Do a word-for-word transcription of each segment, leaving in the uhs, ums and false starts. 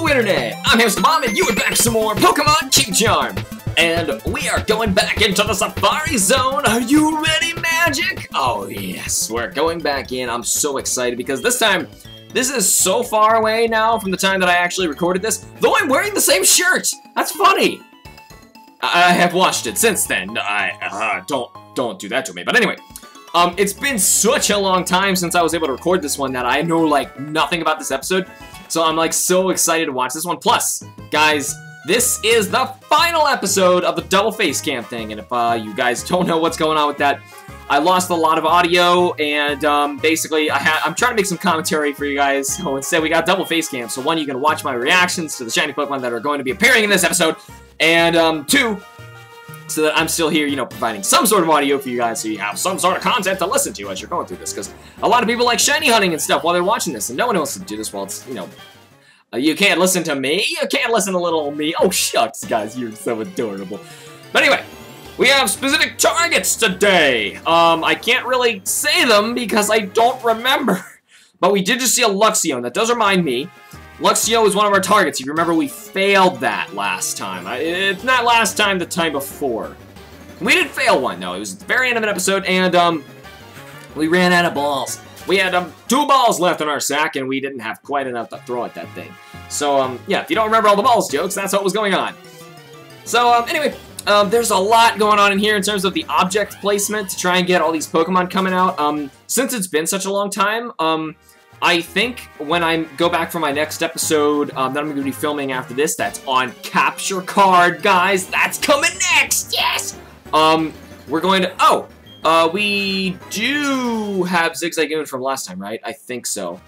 Hello Internet! I'm Hamster Mom and you are back some more Pokemon Q Charm! And we are going back into the Safari Zone. Are you ready, Magic? Oh yes, we're going back in. I'm so excited because this time, this is so far away now from the time that I actually recorded this, though I'm wearing the same shirt! That's funny! I, I have watched it since then. I, uh, don't, don't do that to me. But anyway, um, it's been such a long time since I was able to record this one that I know, like, nothing about this episode. So I'm, like, so excited to watch this one. Plus, guys, this is the final episode of the double face cam thing. And if uh, you guys don't know what's going on with that, I lost a lot of audio. And um, basically, I ha I'm trying to make some commentary for you guys. So instead, we got double face cam. So one, you can watch my reactions to the shiny Pokemon that are going to be appearing in this episode. And um, two, so that I'm still here, you know, providing some sort of audio for you guys so you have some sort of content to listen to as you're going through this. Because a lot of people like shiny hunting and stuff while they're watching this, and no one wants to do this while it's, you know, uh, you can't listen to me, you can't listen to little me. Oh, shucks, guys, you're so adorable. But anyway, we have specific targets today. Um, I can't really say them because I don't remember. But we did just see a Luxio, and that does remind me. Luxio is one of our targets. If you remember, we failed that last time. It's not last time, the time before. We did fail one, though. It was at the very end of an episode, and um, we ran out of balls. We had um, two balls left in our sack, and we didn't have quite enough to throw at that thing. So, um, yeah, if you don't remember all the balls jokes, that's what was going on. So, um, anyway, um, there's a lot going on in here in terms of the object placement to try and get all these Pokemon coming out. Um, since it's been such a long time, um... I think when I go back for my next episode um, that I'm going to be filming after this, that's on Capture Card, guys. That's coming next, yes! Um, we're going to, oh, uh, we do have Zigzagoon from last time, right? I think so.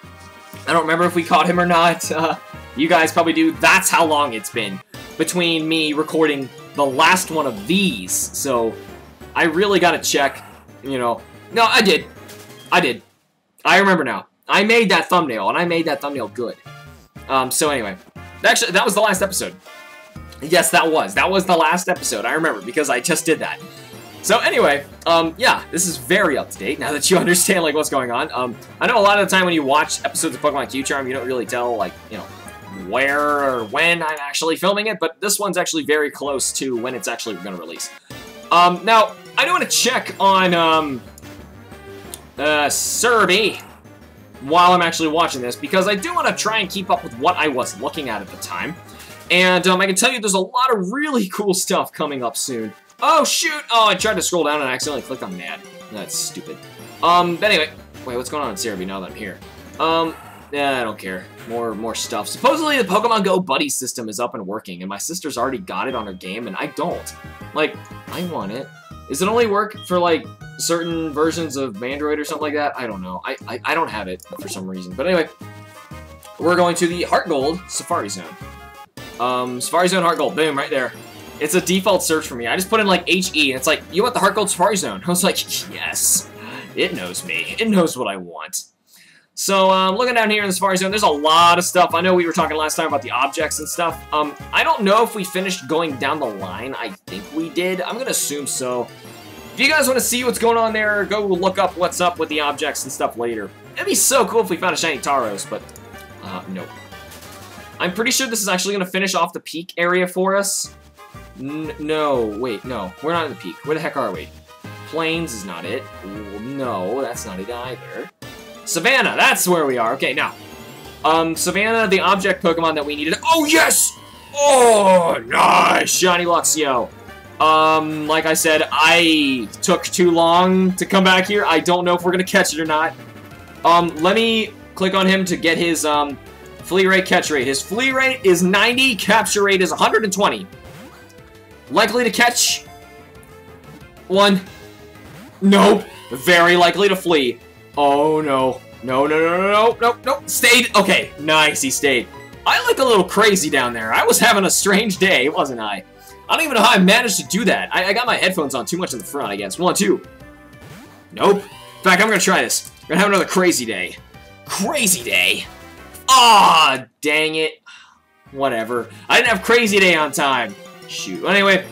I don't remember if we caught him or not. Uh, you guys probably do. That's how long it's been between me recording the last one of these. So I really got to check, you know. No, I did. I did. I remember now. I made that thumbnail, and I made that thumbnail good. Um, so anyway, actually, that was the last episode. Yes, that was. That was the last episode. I remember, because I just did that. So anyway, um, yeah, this is very up-to-date, now that you understand, like, what's going on. Um, I know a lot of the time when you watch episodes of Pokemon Q Charm, you don't really tell, like, you know, where or when I'm actually filming it, but this one's actually very close to when it's actually going to release. Um, now, I do want to check on, um, uh, Surby while I'm actually watching this, because I do want to try and keep up with what I was looking at at the time. And um, I can tell you there's a lot of really cool stuff coming up soon. Oh, shoot! Oh, I tried to scroll down and I accidentally clicked on Mad. That's stupid. Um, but anyway, wait, what's going on in Cerebi now that I'm here? Um, yeah, I don't care. More, more stuff. Supposedly the Pokemon Go Buddy system is up and working, and my sister's already got it on her game, and I don't. Like, I want it. Does it only work for, like, certain versions of Mandroid or something like that? I don't know. I, I, I don't have it for some reason. But anyway, we're going to the Heart Gold Safari Zone. Um, Safari Zone Heart Gold. Boom, right there. It's a default search for me. I just put in, like, H E, and it's like, you want the Heart Gold Safari Zone? I was like, yes. It knows me. It knows what I want. So, um, looking down here in the Safari Zone, there's a lot of stuff. I know we were talking last time about the objects and stuff. Um, I don't know if we finished going down the line. I think we did. I'm going to assume so. If you guys want to see what's going on there, go look up what's up with the objects and stuff later. It'd be so cool if we found a shiny Tauros, but, uh, nope. I'm pretty sure this is actually going to finish off the peak area for us. N no, wait, no. We're not in the peak. Where the heck are we? Plains is not it. Ooh, no, that's not it either. Savannah, that's where we are. Okay, now. Um, Savannah, the object Pokemon that we needed. Oh, yes! Oh, nice! Shiny Luxio. Um, like I said, I took too long to come back here. I don't know if we're going to catch it or not. Um, let me click on him to get his, um, flea rate, catch rate. His flea rate is ninety, capture rate is one hundred twenty. Likely to catch? One. Nope. Very likely to flee. Oh, no. No, no, no, no, no, no, no. Stayed. Okay, nice, he stayed. I look a little crazy down there. I was having a strange day, wasn't I? I don't even know how I managed to do that. I, I got my headphones on too much in the front, I guess. One, two. Nope. In fact, I'm going to try this. I'm going to have another crazy day. Crazy day? Ah, dang it. Whatever. I didn't have crazy day on time. Shoot. Anyway,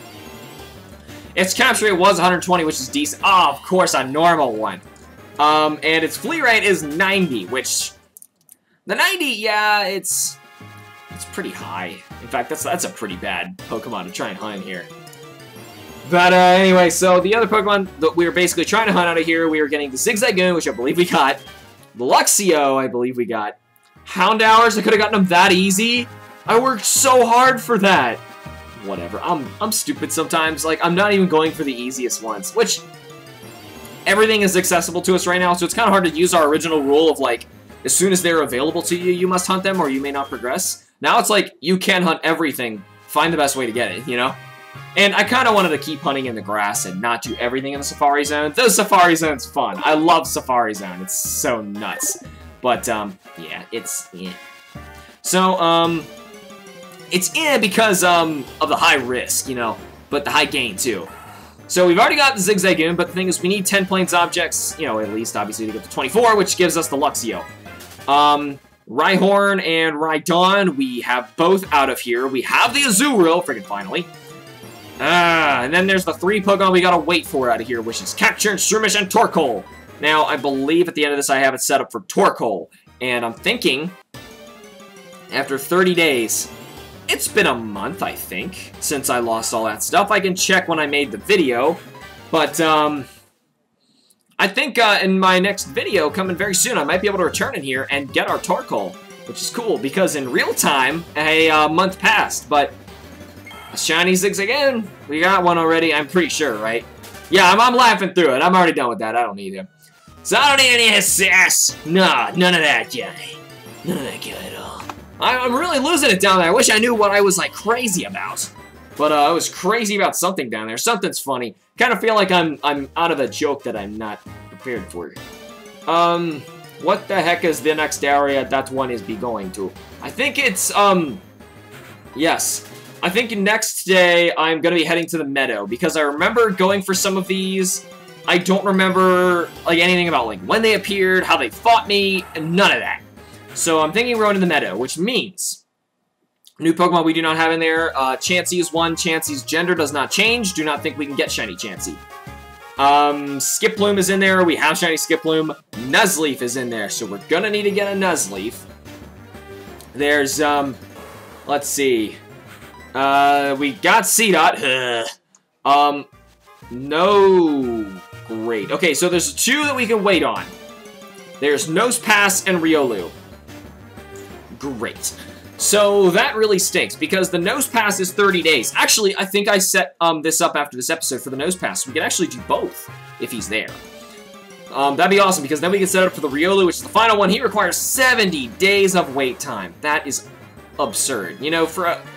its capture rate was one hundred twenty, which is decent. Ah, oh, of course, a normal one. Um, and its flea rate is ninety, which... The ninety, yeah, it's... It's pretty high. In fact, that's that's a pretty bad Pokemon to try and hunt in here. But uh, anyway, so the other Pokemon that we were basically trying to hunt out of here, we were getting the Zigzagoon, which I believe we got. The Luxio, I believe we got. Houndours, I could have gotten them that easy. I worked so hard for that. Whatever, I'm, I'm stupid sometimes. Like, I'm not even going for the easiest ones, which everything is accessible to us right now, so it's kind of hard to use our original rule of, like, as soon as they're available to you, you must hunt them or you may not progress. Now it's like, you can hunt everything. Find the best way to get it, you know? And I kind of wanted to keep hunting in the grass and not do everything in the Safari Zone. The Safari Zone's fun. I love Safari Zone. It's so nuts. But, um, yeah, it's, yeah. So, um, it's eh because, um, of the high risk, you know, but the high gain, too. So we've already got the Zigzagoon, but the thing is we need ten Plains objects, you know, at least, obviously, to get to twenty-four, which gives us the Luxio. Um, Rhyhorn and Rhydon, we have both out of here. We have the Azurill, friggin' finally. Ah, and then there's the three Pokemon we gotta wait for out of here, which is Cacturne, Shroomish, and Torkoal. Now, I believe at the end of this I have it set up for Torkoal, and I'm thinking, after thirty days, it's been a month, I think, since I lost all that stuff. I can check when I made the video, but, um, I think uh, in my next video, coming very soon, I might be able to return in here and get our Torkoal, which is cool, because in real time, a uh, month passed, but a shiny Zigzagoon, we got one already, I'm pretty sure, right? Yeah, I'm, I'm laughing through it. I'm already done with that. I don't need him. So I don't need any sass. Nah, none of that guy. None of that guy at all. I, I'm really losing it down there. I wish I knew what I was, like, crazy about. But uh, I was crazy about something down there. Something's funny. Kind of feel like I'm I'm out of a joke that I'm not prepared for. Um, what the heck is the next area that one is be going to? I think it's, um, yes. I think next day I'm going to be heading to the meadow, because I remember going for some of these. I don't remember, like, anything about, like, when they appeared, how they fought me, and none of that. So I'm thinking we're going to the meadow, which means new Pokemon we do not have in there. Uh, Chansey is one. Chansey's gender does not change. Do not think we can get shiny Chansey. Um, Skiploom is in there. We have shiny Skiploom. Nuzleaf is in there, so we're going to need to get a Nuzleaf. There's, um, let's see. Uh, we got Seedot. um, no. Great. Okay, so there's two that we can wait on. There's Nosepass and Riolu. Great. So that really stinks, because the Nosepass is thirty days. Actually, I think I set um, this up after this episode for the Nosepass. We can actually do both if he's there. Um, that'd be awesome, because then we can set it up for the Riolu, which is the final one. He requires seventy days of wait time. That is absurd. You know, for a...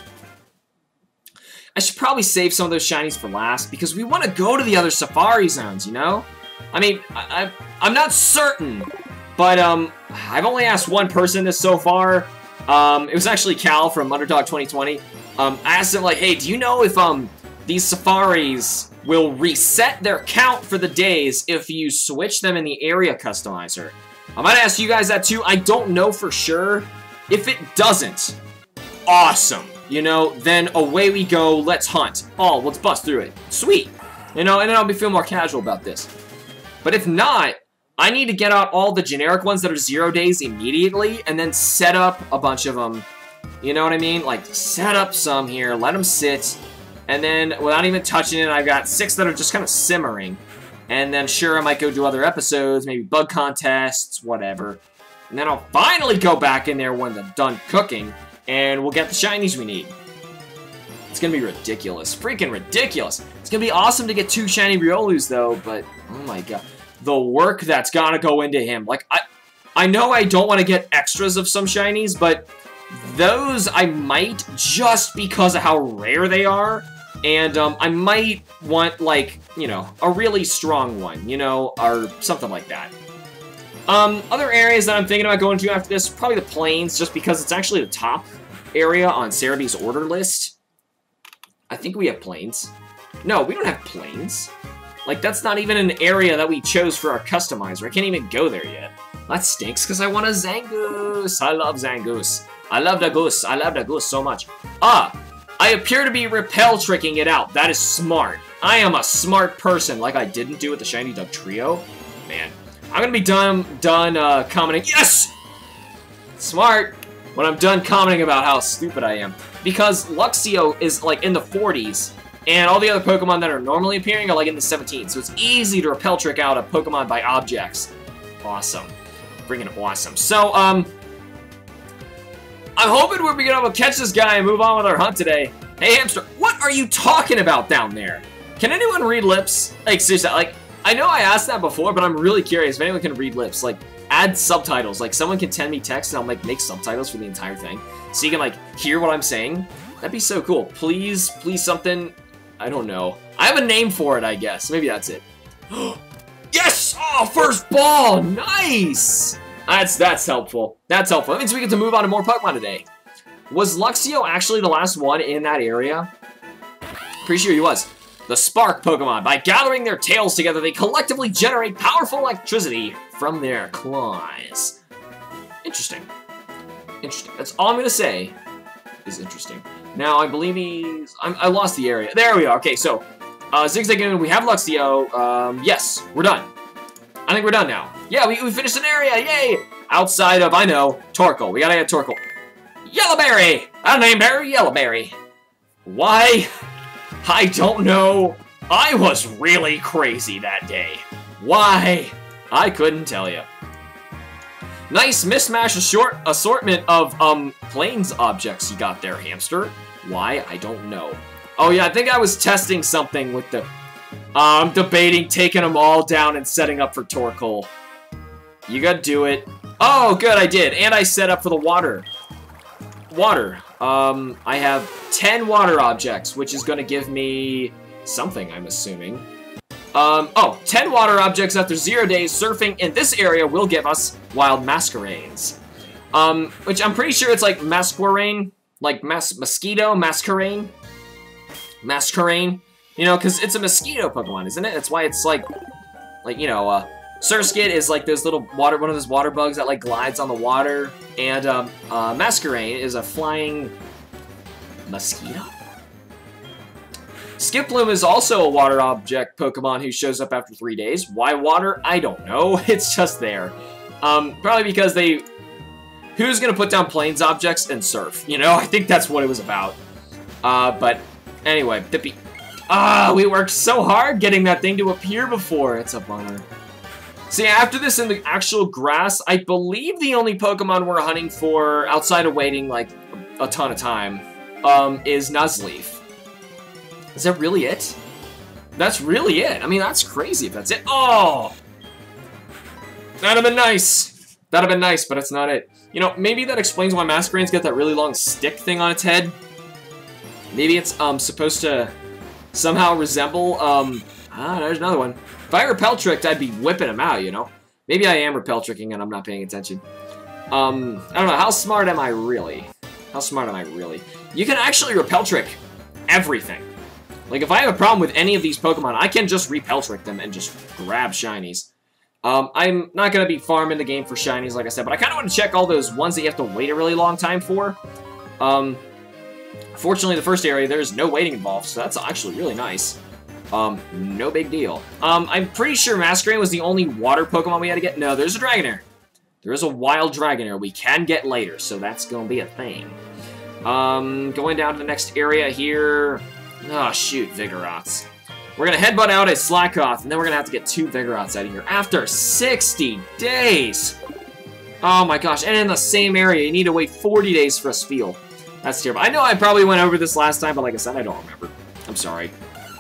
I should probably save some of those shinies for last, because we want to go to the other Safari Zones, you know? I mean, I, I, I'm not certain, but um, I've only asked one person this so far. Um, it was actually Cal from Underdog twenty twenty. Um, I asked him, like, hey, do you know if um these safaris will reset their count for the days if you switch them in the area customizer? I might ask you guys that too. I don't know for sure. If it doesn't, awesome. You know, then away we go. Let's hunt. Oh, let's bust through it. Sweet. You know, and then I'll be feel more casual about this. But if not, I need to get out all the generic ones that are zero days immediately, and then set up a bunch of them. You know what I mean? Like, set up some here, let them sit, and then without even touching it, I've got six that are just kind of simmering. And then sure, I might go do other episodes, maybe bug contests, whatever. And then I'll finally go back in there when they're done cooking, and we'll get the shinies we need. It's gonna be ridiculous. Freaking ridiculous. It's gonna be awesome to get two shiny Riolus, though, but oh my god. The work that's gotta go into him. Like, I I know I don't want to get extras of some shinies, but those I might, just because of how rare they are. And um, I might want, like, you know, a really strong one, you know, or something like that. Um, other areas that I'm thinking about going to after this, probably the plains, just because it's actually the top area on Cerebee's order list. I think we have plains. No, we don't have plains. Like, that's not even an area that we chose for our customizer. I can't even go there yet. That stinks, because I want a Zangoose. I love Zangoose. I love the goose. I love the goose so much. Ah, I appear to be repel tricking it out. That is smart. I am a smart person, like I didn't do with the Shiny Dugtrio. Man, I'm gonna be done, done uh, commenting. Yes! Smart. when I'm done commenting about how stupid I am. Because Luxio is, like, in the forties, and all the other Pokemon that are normally appearing are, like, in the seventeens. So it's easy to repel trick out a Pokemon by objects. Awesome. Freaking awesome. So, um... I'm hoping we're being able to catch this guy and move on with our hunt today. Hey, Hamster, what are you talking about down there? Can anyone read lips? Like, seriously, like, I know I asked that before, but I'm really curious if anyone can read lips. Like, add subtitles. Like, someone can send me text and I'll, like, make subtitles for the entire thing. So you can, like, hear what I'm saying. That'd be so cool. Please, please something. I don't know. I have a name for it, I guess. Maybe that's it. Yes! Oh, first ball! Nice! That's, that's helpful. That's helpful. That means we get to move on to more Pokemon today. Was Luxio actually the last one in that area? Pretty sure he was. The Spark Pokemon. By gathering their tails together, they collectively generate powerful electricity from their claws. Interesting. Interesting. That's all I'm going to say is interesting. Now, I believe he's... I'm, I lost the area. There we are. Okay, so, uh, Zigzag, we have Luxio. Um, yes, we're done. I think we're done now. Yeah, we, we finished an area. Yay! Outside of, I know, Torkoal. We gotta get Torkoal. Yellowberry! I named her Yellowberry. Why? I don't know. I was really crazy that day. Why? I couldn't tell you. Nice mismatch short assortment of, um, plains objects you got there, Hamster. Why? I don't know. Oh, yeah, I think I was testing something with the... I'm um, debating taking them all down and setting up for Torkoal. You gotta do it. Oh, good, I did. And I set up for the water. Water. Um, I have ten water objects, which is gonna give me something, I'm assuming. Um, oh, ten water objects after zero days surfing in this area will give us wild masquerades. Um, which I'm pretty sure it's like masquerade, like mas mosquito, masquerade, masquerade. You know, because it's a mosquito Pokemon, isn't it? That's why it's like, like, you know, uh, Surskit is like those little water, one of those water bugs that like glides on the water. And, um, uh, Masquerain is a flying mosquito? Skiploom is also a water object Pokemon who shows up after three days. Why water? I don't know. It's just there. Um, probably because they... Who's gonna put down plains objects and surf? You know, I think that's what it was about. Uh, but anyway, Dippy. Ah, we worked so hard getting that thing to appear before. It's a bummer. See, after this in the actual grass, I believe the only Pokemon we're hunting for, outside of waiting, like, a ton of time, um, is Nuzleaf. Is that really it? That's really it. I mean, that's crazy if that's it. Oh! That'd have been nice. That'd have been nice, but it's not it. You know, maybe that explains why Masquerade's got that really long stick thing on its head. Maybe it's, um, supposed to... somehow resemble, um, ah, there's another one. If I repel tricked, I'd be whipping him out, you know? Maybe I am repel tricking and I'm not paying attention. Um, I don't know, how smart am I really? How smart am I really? You can actually repel trick everything. Like, if I have a problem with any of these Pokemon, I can just repel trick them and just grab shinies. Um, I'm not going to be farming the game for shinies, like I said, but I kind of want to check all those ones that you have to wait a really long time for. Um... Fortunately, the first area, there's no waiting involved, so that's actually really nice. Um, no big deal. Um, I'm pretty sure Masquerain was the only water Pokemon we had to get. No, there's a Dragonair. There is a wild Dragonair we can get later, so that's going to be a thing. Um, going down to the next area here. Oh, shoot, Vigoroths. We're going to headbutt out a Slakoth, and then we're going to have to get two Vigoroths out of here after sixty days. Oh my gosh, and in the same area, you need to wait forty days for a Spheal. That's terrible. I know I probably went over this last time, but like I said, I don't remember. I'm sorry.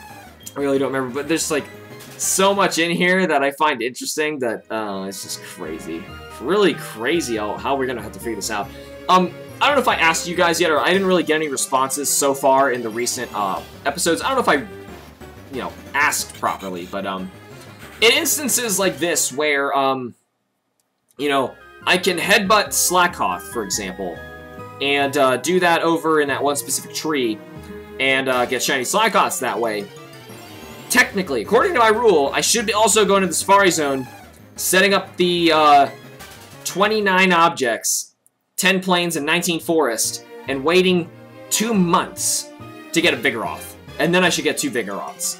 I really don't remember, but there's like so much in here that I find interesting that, uh, it's just crazy. It's really crazy how, how we're gonna have to figure this out. Um, I don't know if I asked you guys yet, or I didn't really get any responses so far in the recent, uh, episodes. I don't know if I, you know, asked properly, but, um, in instances like this where, um, you know, I can headbutt Slakoth, for example, and uh, do that over in that one specific tree, and uh, get shiny Slakoths that way. Technically, according to my rule, I should be also going to the Safari Zone, setting up the uh, twenty-nine objects, ten plains, and nineteen forest, and waiting two months to get a Vigoroth. And then I should get two Vigoroths.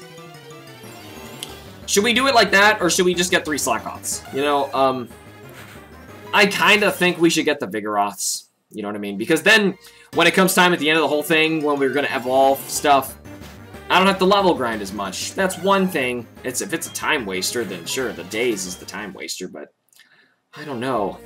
Should we do it like that, or should we just get three Slakoths? You know, um, I kind of think we should get the Vigoroths. You know what I mean? Because then, when it comes time at the end of the whole thing, when we're gonna evolve stuff, I don't have to level grind as much. That's one thing. It's if it's a time waster, then sure, the days is the time waster, but I don't know.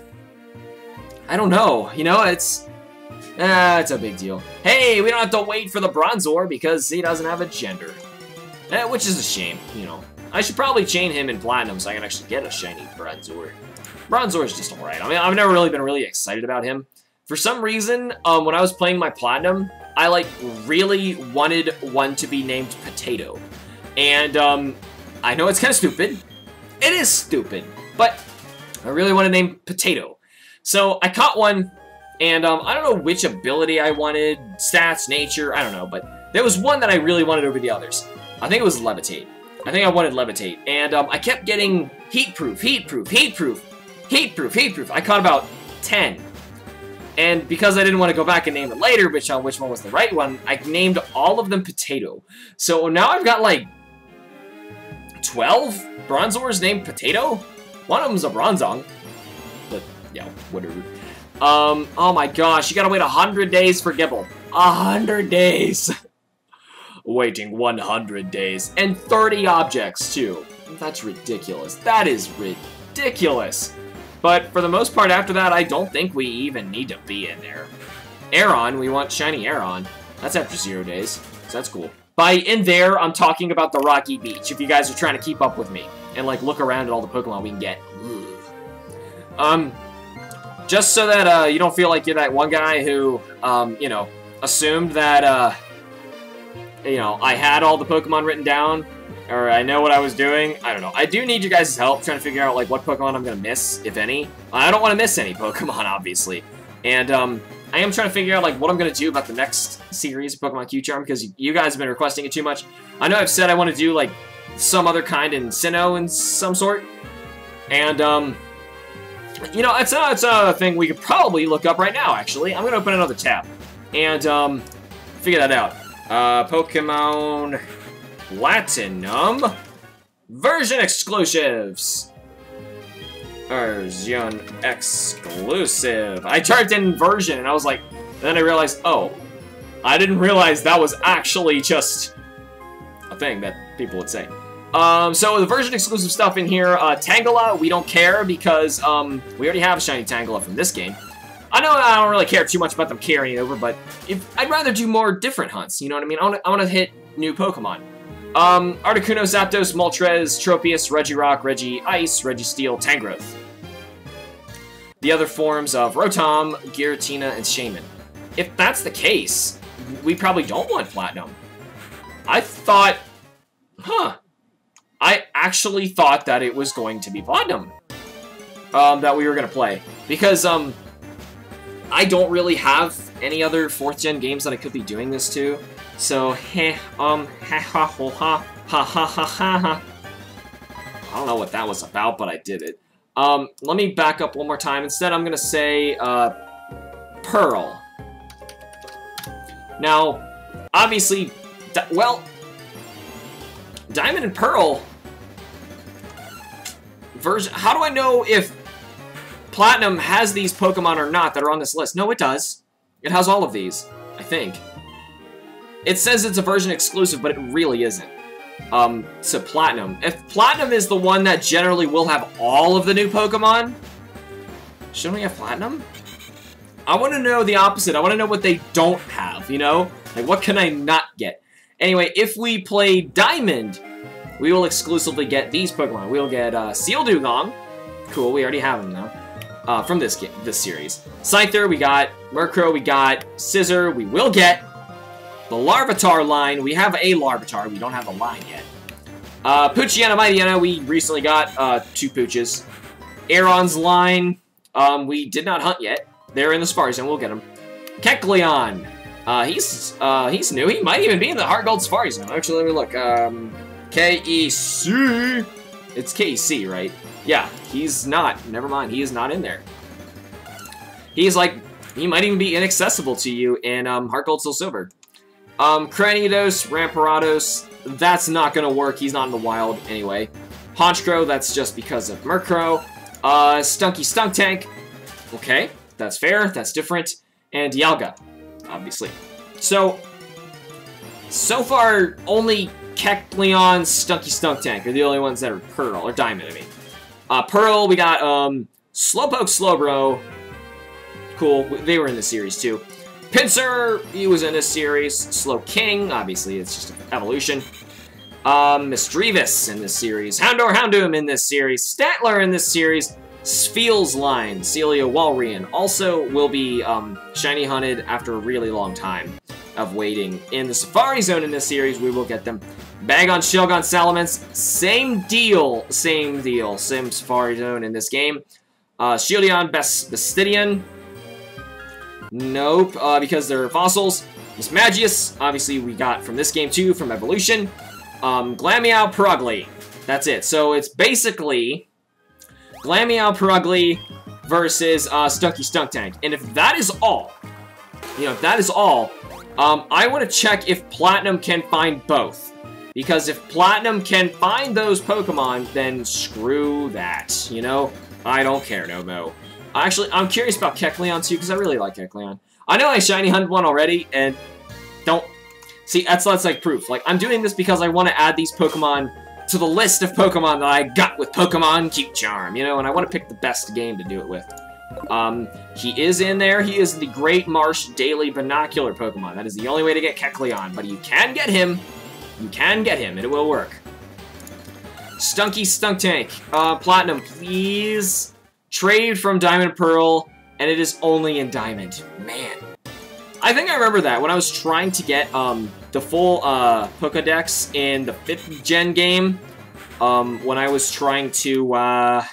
I don't know. You know, it's ah, it's a big deal. Hey, we don't have to wait for the Bronzor because he doesn't have a gender. Eh, which is a shame, you know. I should probably chain him in Platinum so I can actually get a shiny Bronzor. Bronzor is just alright. I mean, I've never really been really excited about him. For some reason, um, when I was playing my Platinum, I, like, really wanted one to be named Potato. And, um, I know it's kind of stupid. It is stupid. But I really want to name Potato. So I caught one, and, um, I don't know which ability I wanted. Stats, nature, I don't know. But there was one that I really wanted over the others. I think it was Levitate. I think I wanted Levitate. And, um, I kept getting Heatproof, Heatproof, Heatproof, Heatproof, Heatproof. I caught about ten. And because I didn't want to go back and name it later, which on which one was the right one, I named all of them Potato. So now I've got like twelve Bronzors named Potato. One of them's a Bronzong. But yeah, whatever. Um, oh my gosh, you gotta wait a hundred days for Gible. A hundred days. Waiting one hundred days. And thirty objects too. That's ridiculous. That is ridiculous. But for the most part, after that, I don't think we even need to be in there. Aeron, we want shiny Aeron. That's after zero days, so that's cool. By in there, I'm talking about the Rocky Beach, if you guys are trying to keep up with me. And, like, look around at all the Pokemon we can get. Ugh. Um, just so that uh, you don't feel like you're that one guy who, um, you know, assumed that, uh, you know, I had all the Pokemon written down. Or I know what I was doing. I don't know. I do need you guys' help trying to figure out, like, what Pokemon I'm going to miss, if any. I don't want to miss any Pokemon, obviously. And, um, I am trying to figure out, like, what I'm going to do about the next series of Pokemon Q-Charm, because you guys have been requesting it too much. I know I've said I want to do, like, some other kind in Sinnoh in some sort. And, um, you know, it's, uh, it's a thing we could probably look up right now, actually. I'm going to open another tab. And, um, figure that out. Uh, Pokemon Platinum version exclusives. Version exclusive. I typed in version and I was like, and then I realized, oh, I didn't realize that was actually just a thing that people would say. Um, so the version exclusive stuff in here, uh, Tangela, we don't care because um, we already have a shiny Tangela from this game. I know I don't really care too much about them carrying it over, but if I'd rather do more different hunts, you know what I mean? I want to I want to hit new Pokemon. Um, Articuno, Zapdos, Moltres, Tropius, Regirock, Regi-Ice, Registeel, Tangrowth. The other forms of Rotom, Giratina, and Shaman. If that's the case, we probably don't want Platinum. I thought, huh, I actually thought that it was going to be Platinum, um, that we were going to play. Because, um, I don't really have any other fourth gen games that I could be doing this to. So, heh, um, ha ha ha ha ha ha ha ha ha. I don't know what that was about, but I did it. Um, let me back up one more time. Instead, I'm gonna say, uh, Pearl. Now, obviously, well, Diamond and Pearl version. How do I know if Platinum has these Pokemon or not that are on this list? No, it does. It has all of these, I think. It says it's a version exclusive, but it really isn't. Um, to Platinum. If Platinum is the one that generally will have all of the new Pokemon, shouldn't we have Platinum? I want to know the opposite. I want to know what they don't have, you know? Like, what can I not get? Anyway, if we play Diamond, we will exclusively get these Pokemon. We'll get, uh, Seal Dugong. Cool, we already have them, though. Uh, from this game, this series. Scyther, we got. Murkrow, we got. Scissor, we will get. The Larvitar line, we have a Larvitar, we don't have a line yet. Uh, Poochyena, Mightyena, we recently got uh, two Pooches. Aeron's line, um, we did not hunt yet. They're in the Safari Zone, we'll get them. Kecleon, uh, he's uh, he's new, he might even be in the Heart Gold Safari Zone. Actually, let me look. Um, K E C, it's K E C, right? Yeah, he's not, never mind, he is not in there. He's like, he might even be inaccessible to you in um, Heart Gold Soul Silver. Um, Cranidos, Ramparados, that's not gonna work, he's not in the wild anyway. Honchkrow, that's just because of Murkrow. Uh, Stunky Stunk Tank, okay, that's fair, that's different. and Dialga, obviously. So, so far, only Kecleon, Stunky Stunktank are the only ones that are Pearl, or Diamond, I mean. Uh, Pearl, we got, um, Slowpoke Slowbro. Cool, they were in the series, too. Pinsir, he was in this series. Slowking, obviously, it's just an evolution. Um, Misdreavus in this series. Houndour Houndoom in this series. Statler in this series. Spheel's line, Celia Walrein, also will be um, shiny hunted after a really long time of waiting. In the Safari Zone in this series, we will get them. Bagon, Shelgon, Salamence, same deal, same deal, same Safari Zone in this game. Uh, Shieldon, Bastidion, nope, uh, because they're fossils. Mismagius, obviously we got from this game too, from Evolution. Um, Glameow, Purugly, that's it. So it's basically Glameow, Purugly versus uh, Stunky Stunktank. And if that is all, you know, if that is all, um, I want to check if Platinum can find both. Because if Platinum can find those Pokemon, then screw that, you know? I don't care no more. Actually, I'm curious about Kecleon too, because I really like Kecleon. I know I shiny hunted one already, and don't... See, that's, that's like proof. Like, I'm doing this because I want to add these Pokemon to the list of Pokemon that I got with Pokemon Cute Charm, you know, and I want to pick the best game to do it with. Um, he is in there. He is the Great Marsh Daily Binocular Pokemon. That is the only way to get Kecleon, but you can get him. You can get him, and it will work. Stunky Stunktank. Uh, Platinum, please. Trade from Diamond Pearl, and it is only in Diamond. Man. I think I remember that when I was trying to get um, the full uh, Pokedex in the fifth gen game. Um, when I was trying to... Uh,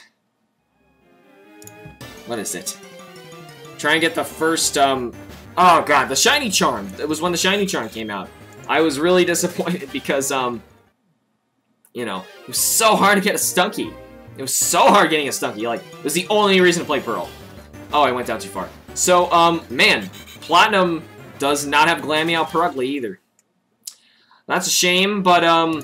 what is it? Try and get the first... Um, oh, God, the Shiny Charm. It was when the Shiny Charm came out. I was really disappointed because, um, you know, it was so hard to get a Stunky. It was so hard getting a Stunky. Like, it was the only reason to play Pearl. Oh, I went down too far. So, um, man, Platinum does not have Glameow Purugly either. That's a shame, but, um,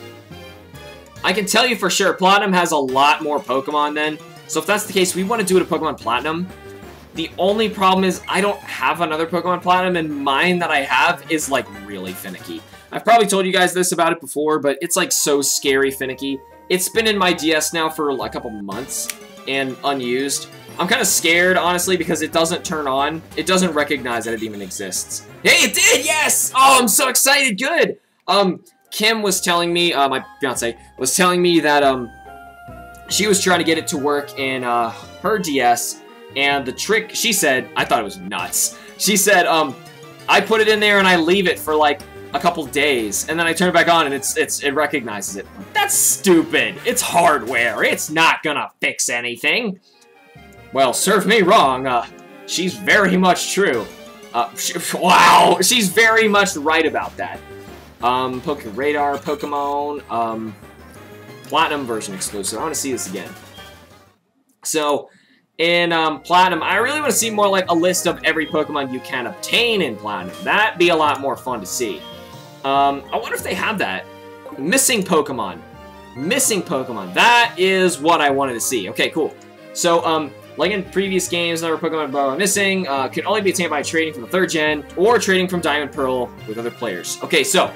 I can tell you for sure, Platinum has a lot more Pokemon then. So if that's the case, we want to do it a Pokemon Platinum. The only problem is I don't have another Pokemon Platinum, and mine that I have is, like, really finicky. I've probably told you guys this about it before, but it's, like, so scary finicky. It's been in my D S now for, like, a couple months and unused. I'm kind of scared, honestly, because it doesn't turn on. It doesn't recognize that it even exists. Hey, it did! Yes! Oh, I'm so excited! Good! Um, Kim was telling me, uh, my fiance, was telling me that, um, she was trying to get it to work in, uh, her D S, and the trick, she said, I thought it was nuts. She said, um, I put it in there and I leave it for, like, a couple days, and then I turn it back on and it's, it's, it recognizes it. That's stupid! It's hardware! It's not gonna fix anything! Well, serve me wrong, uh, she's very much true. Uh, she, wow! She's very much right about that. Um, Poke Radar, Pokemon, um, Platinum version exclusive. I want to see this again. So, in, um, Platinum, I really want to see more like a list of every Pokemon you can obtain in Platinum. That'd be a lot more fun to see. Um, I wonder if they have that. Missing Pokemon. Missing Pokemon. That is what I wanted to see. Okay, cool. So, um, like in previous games, number of Pokemon are missing uh, can only be attained by trading from the third gen or trading from Diamond Pearl with other players. Okay, so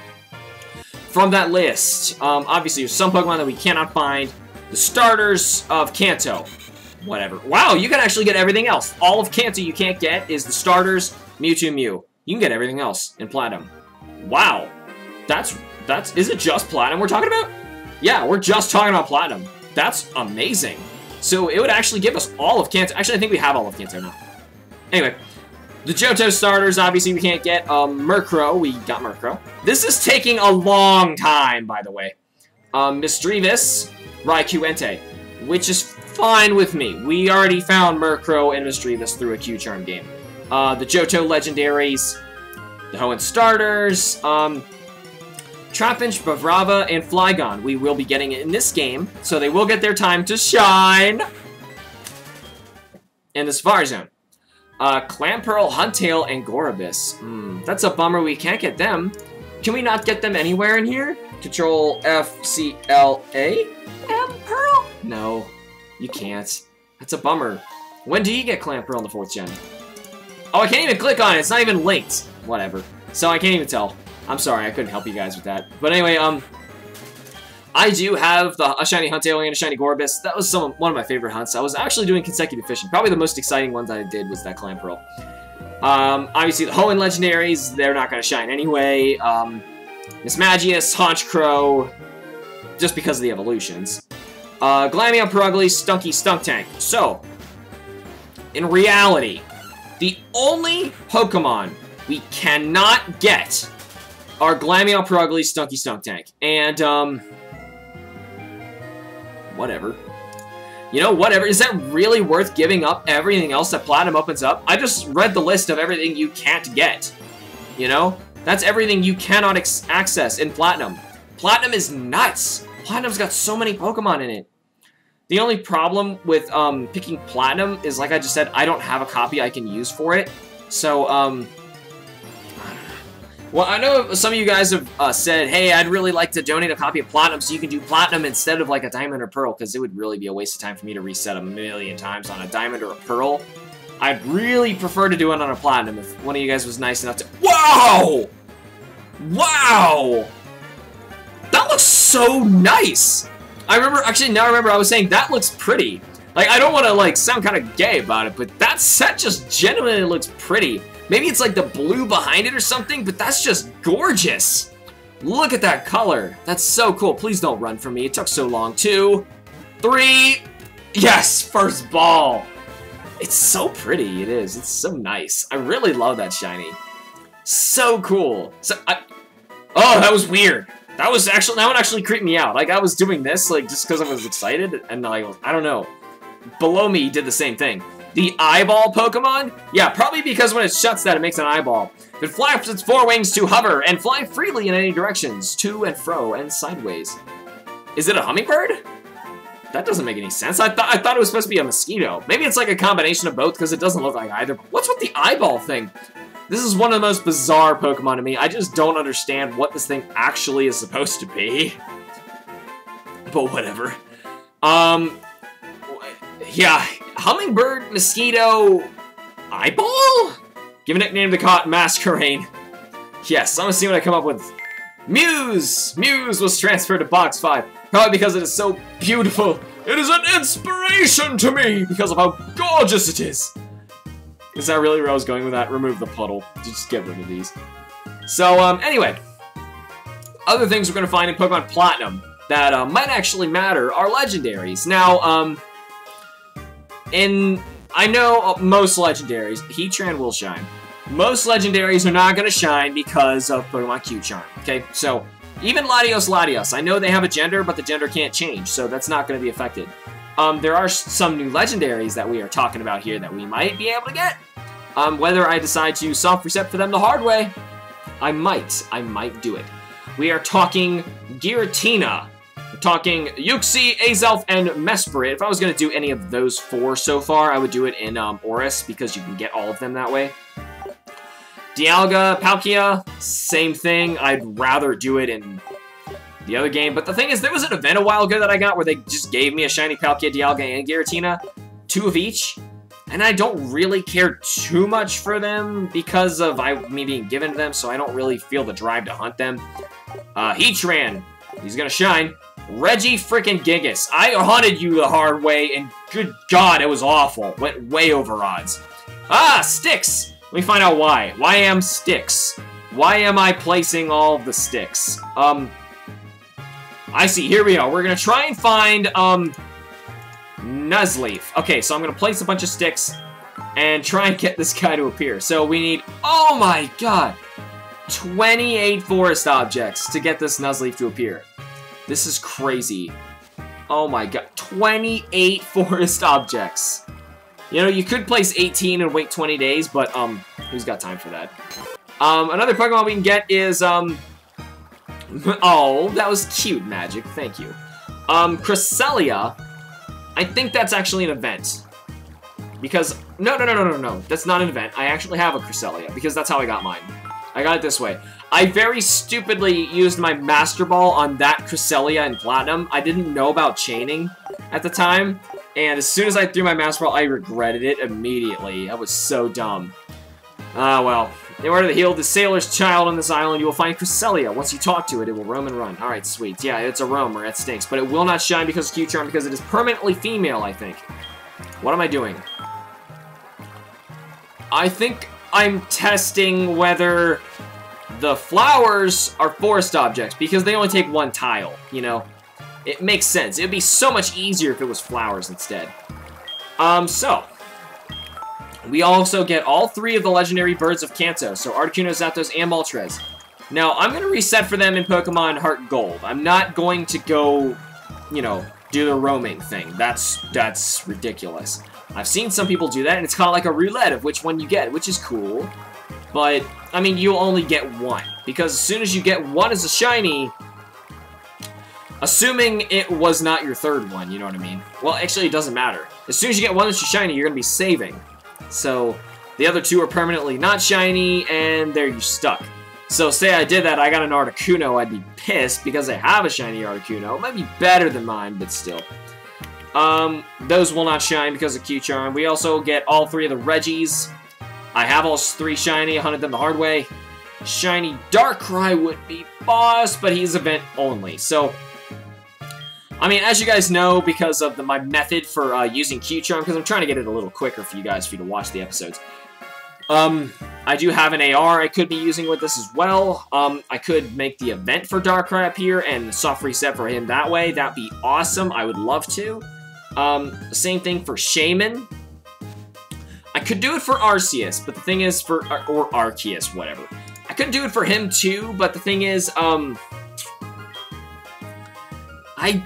from that list, um, obviously there's some Pokemon that we cannot find. The starters of Kanto. Whatever. Wow, you can actually get everything else. All of Kanto you can't get is the starters, Mewtwo, Mew. You can get everything else in Platinum. Wow. That's, that's, is it just Platinum we're talking about? Yeah, we're just talking about Platinum. That's amazing. So it would actually give us all of Kanto. Actually, I think we have all of Kanto now. Anyway, the Johto starters, obviously we can't get. Um, Murkrow, we got Murkrow. This is taking a long time, by the way. Um, Misdreavus, Raikou, Entei, which is fine with me. We already found Murkrow and Misdreavus through a Q-Charm game. Uh, the Johto legendaries, the Hoenn starters, um, Trapinch, Bavrava, and Flygon. We will be getting it in this game, so they will get their time to shine in the Safari Zone. Uh, Clamperl, Huntail, and Gorobus. Mm, that's a bummer we can't get them. Can we not get them anywhere in here? Control F C L A? M Pearl? No, you can't. That's a bummer. When do you get Clamperl in the fourth gen? Oh, I can't even click on it. It's not even linked. Whatever. So I can't even tell. I'm sorry, I couldn't help you guys with that. But anyway, um, I do have the, a shiny Huntail and a shiny Gorbis. That was some one of my favorite hunts. I was actually doing consecutive fishing. Probably the most exciting ones I did was that Clamperl. Um, obviously the Hoenn legendaries, they're not going to shine anyway. Um, Mismagius, Honchkrow, just because of the evolutions. Uh, Glameow, Purugly, Stunky, Stunktank. So, in reality, the only Pokemon we cannot get are Glameow, Purugly, Stunky, Stunktank. And, um... whatever. You know, whatever. Is that really worth giving up everything else that Platinum opens up? I just read the list of everything you can't get. You know? That's everything you cannot ex access in Platinum. Platinum is nuts! Platinum's got so many Pokemon in it. The only problem with um, picking Platinum is, like I just said, I don't have a copy I can use for it. So, um... well, I know some of you guys have uh, said, hey, I'd really like to donate a copy of Platinum so you can do Platinum instead of, like, a Diamond or Pearl, because it would really be a waste of time for me to reset a million times on a Diamond or a Pearl. I'd really prefer to do it on a Platinum if one of you guys was nice enough to... Wow! Wow! That looks so nice! I remember, actually, now I remember I was saying, that looks pretty. Like, I don't want to, like, sound kind of gay about it, but that set just genuinely looks pretty. Maybe it's like the blue behind it or something, but that's just gorgeous. Look at that color. That's so cool. Please don't run from me. It took so long. Two, three. Yes, first ball. It's so pretty. It is. It's so nice. I really love that shiny. So cool. So I, oh, that was weird. That was actually, that one actually creeped me out. Like, I was doing this, like, just because I was excited, and like, I don't know. Below me did the same thing. The eyeball Pokemon? Yeah, probably because when it shuts that, it makes an eyeball. It flaps its four wings to hover and fly freely in any directions, to and fro and sideways. Is it a hummingbird? That doesn't make any sense. I, th I thought it was supposed to be a mosquito. Maybe it's like a combination of both because it doesn't look like either. What's with the eyeball thing? This is one of the most bizarre Pokemon to me. I just don't understand what this thing actually is supposed to be. But whatever. Um, yeah, hummingbird, mosquito, eyeball? Give a nickname to Cotton Masquerain. Yes, I'm gonna see what I come up with. Muse! Muse was transferred to Box five. Probably because it is so beautiful. It is an inspiration to me because of how gorgeous it is. Is that really where I was going with that? Remove the puddle. Just get rid of these. So, um, anyway. Other things we're gonna find in Pokemon Platinum that uh, might actually matter are legendaries. Now, um, in, I know most legendaries, Heatran will shine. Most legendaries are not going to shine because of Pokemon Q-Charm, okay? So, even Latios Latios, I know they have a gender, but the gender can't change, so that's not going to be affected. Um, there are some new legendaries that we are talking about here that we might be able to get. Um, whether I decide to soft reset for them the hard way, I might. I might do it. We are talking Giratina. We're talking Uxie, Azelf, and Mesprit. If I was going to do any of those four so far, I would do it in um, Oris, because you can get all of them that way. Dialga, Palkia, same thing. I'd rather do it in the other game. But the thing is, there was an event a while ago that I got where they just gave me a shiny Palkia, Dialga, and Giratina. Two of each. And I don't really care too much for them because of I, me being given to them, so I don't really feel the drive to hunt them. Uh, Heatran. He's gonna shine. Reggie frickin' Gigas. I hunted you the hard way, and good God, it was awful. Went way over odds. Ah, Sticks! Let me find out why. Why am Sticks? Why am I placing all of the Sticks? Um, I see. Here we are. We're gonna try and find, um, Nuzleaf. Okay, so I'm gonna place a bunch of Sticks and try and get this guy to appear. So we need, oh my God, twenty-eight forest objects to get this Nuzleaf to appear. This is crazy. Oh my God, twenty-eight forest objects. You know, you could place eighteen and wait twenty days, but, um, who's got time for that? Um, another Pokemon we can get is, um... oh, that was cute, Magic. Thank you. Um, Cresselia. I think that's actually an event. Because... No, no, no, no, no, no. That's not an event. I actually have a Cresselia, because that's how I got mine. I got it this way. I very stupidly used my Master Ball on that Cresselia in Platinum. I didn't know about chaining at the time. And as soon as I threw my Master Ball, I regretted it immediately. I was so dumb. Ah, uh, well. In order to heal the sailor's child on this island, you will find Cresselia. Once you talk to it, it will roam and run. Alright, sweet. Yeah, it's a roamer. That stinks. But it will not shine because of Q-Charm, because it is permanently female, I think. What am I doing? I think I'm testing whether the flowers are forest objects, because they only take one tile, you know? It makes sense. It would be so much easier if it was flowers instead. Um, so... We also get all three of the legendary birds of Kanto, so Articuno, Zapdos, and Moltres. Now, I'm going to reset for them in Pokemon Heart Gold. I'm not going to go, you know, do the roaming thing. That's, that's ridiculous. I've seen some people do that, and it's kind of like a roulette of which one you get, which is cool. But, I mean, you'll only get one. Because as soon as you get one as a shiny, assuming it was not your third one, you know what I mean? Well, actually, it doesn't matter. As soon as you get one that's your shiny, you're going to be saving. So, the other two are permanently not shiny, and there you're stuck. So, say I did that, I got an Articuno, I'd be pissed, because I have a shiny Articuno. It might be better than mine, but still. Um, those will not shine because of Q-Charm. We also get all three of the Reggies. I have all three shiny, I hunted them the hard way. Shiny Darkrai would be boss, but he's event only. So, I mean, as you guys know, because of the, my method for uh, using Q-Charm, because I'm trying to get it a little quicker for you guys, for you to watch the episodes. Um, I do have an A R I could be using with this as well. Um, I could make the event for Darkrai appear and soft reset for him that way. That'd be awesome. I would love to. Um, same thing for Shaman. I could do it for Arceus, but the thing is for, or Arceus, whatever. I could do it for him too, but the thing is, um... I,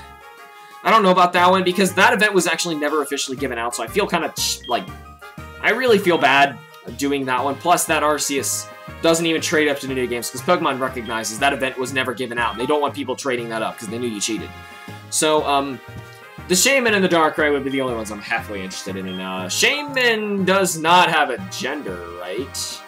I don't know about that one, because that event was actually never officially given out, so I feel kind of, like, I really feel bad doing that one. Plus, that Arceus doesn't even trade up to the new games, because Pokemon recognizes that event was never given out, and they don't want people trading that up, because they knew you cheated. So, um, the Shaman and the Darkrai would be the only ones I'm halfway interested in, and, uh, Shaman does not have a gender, right?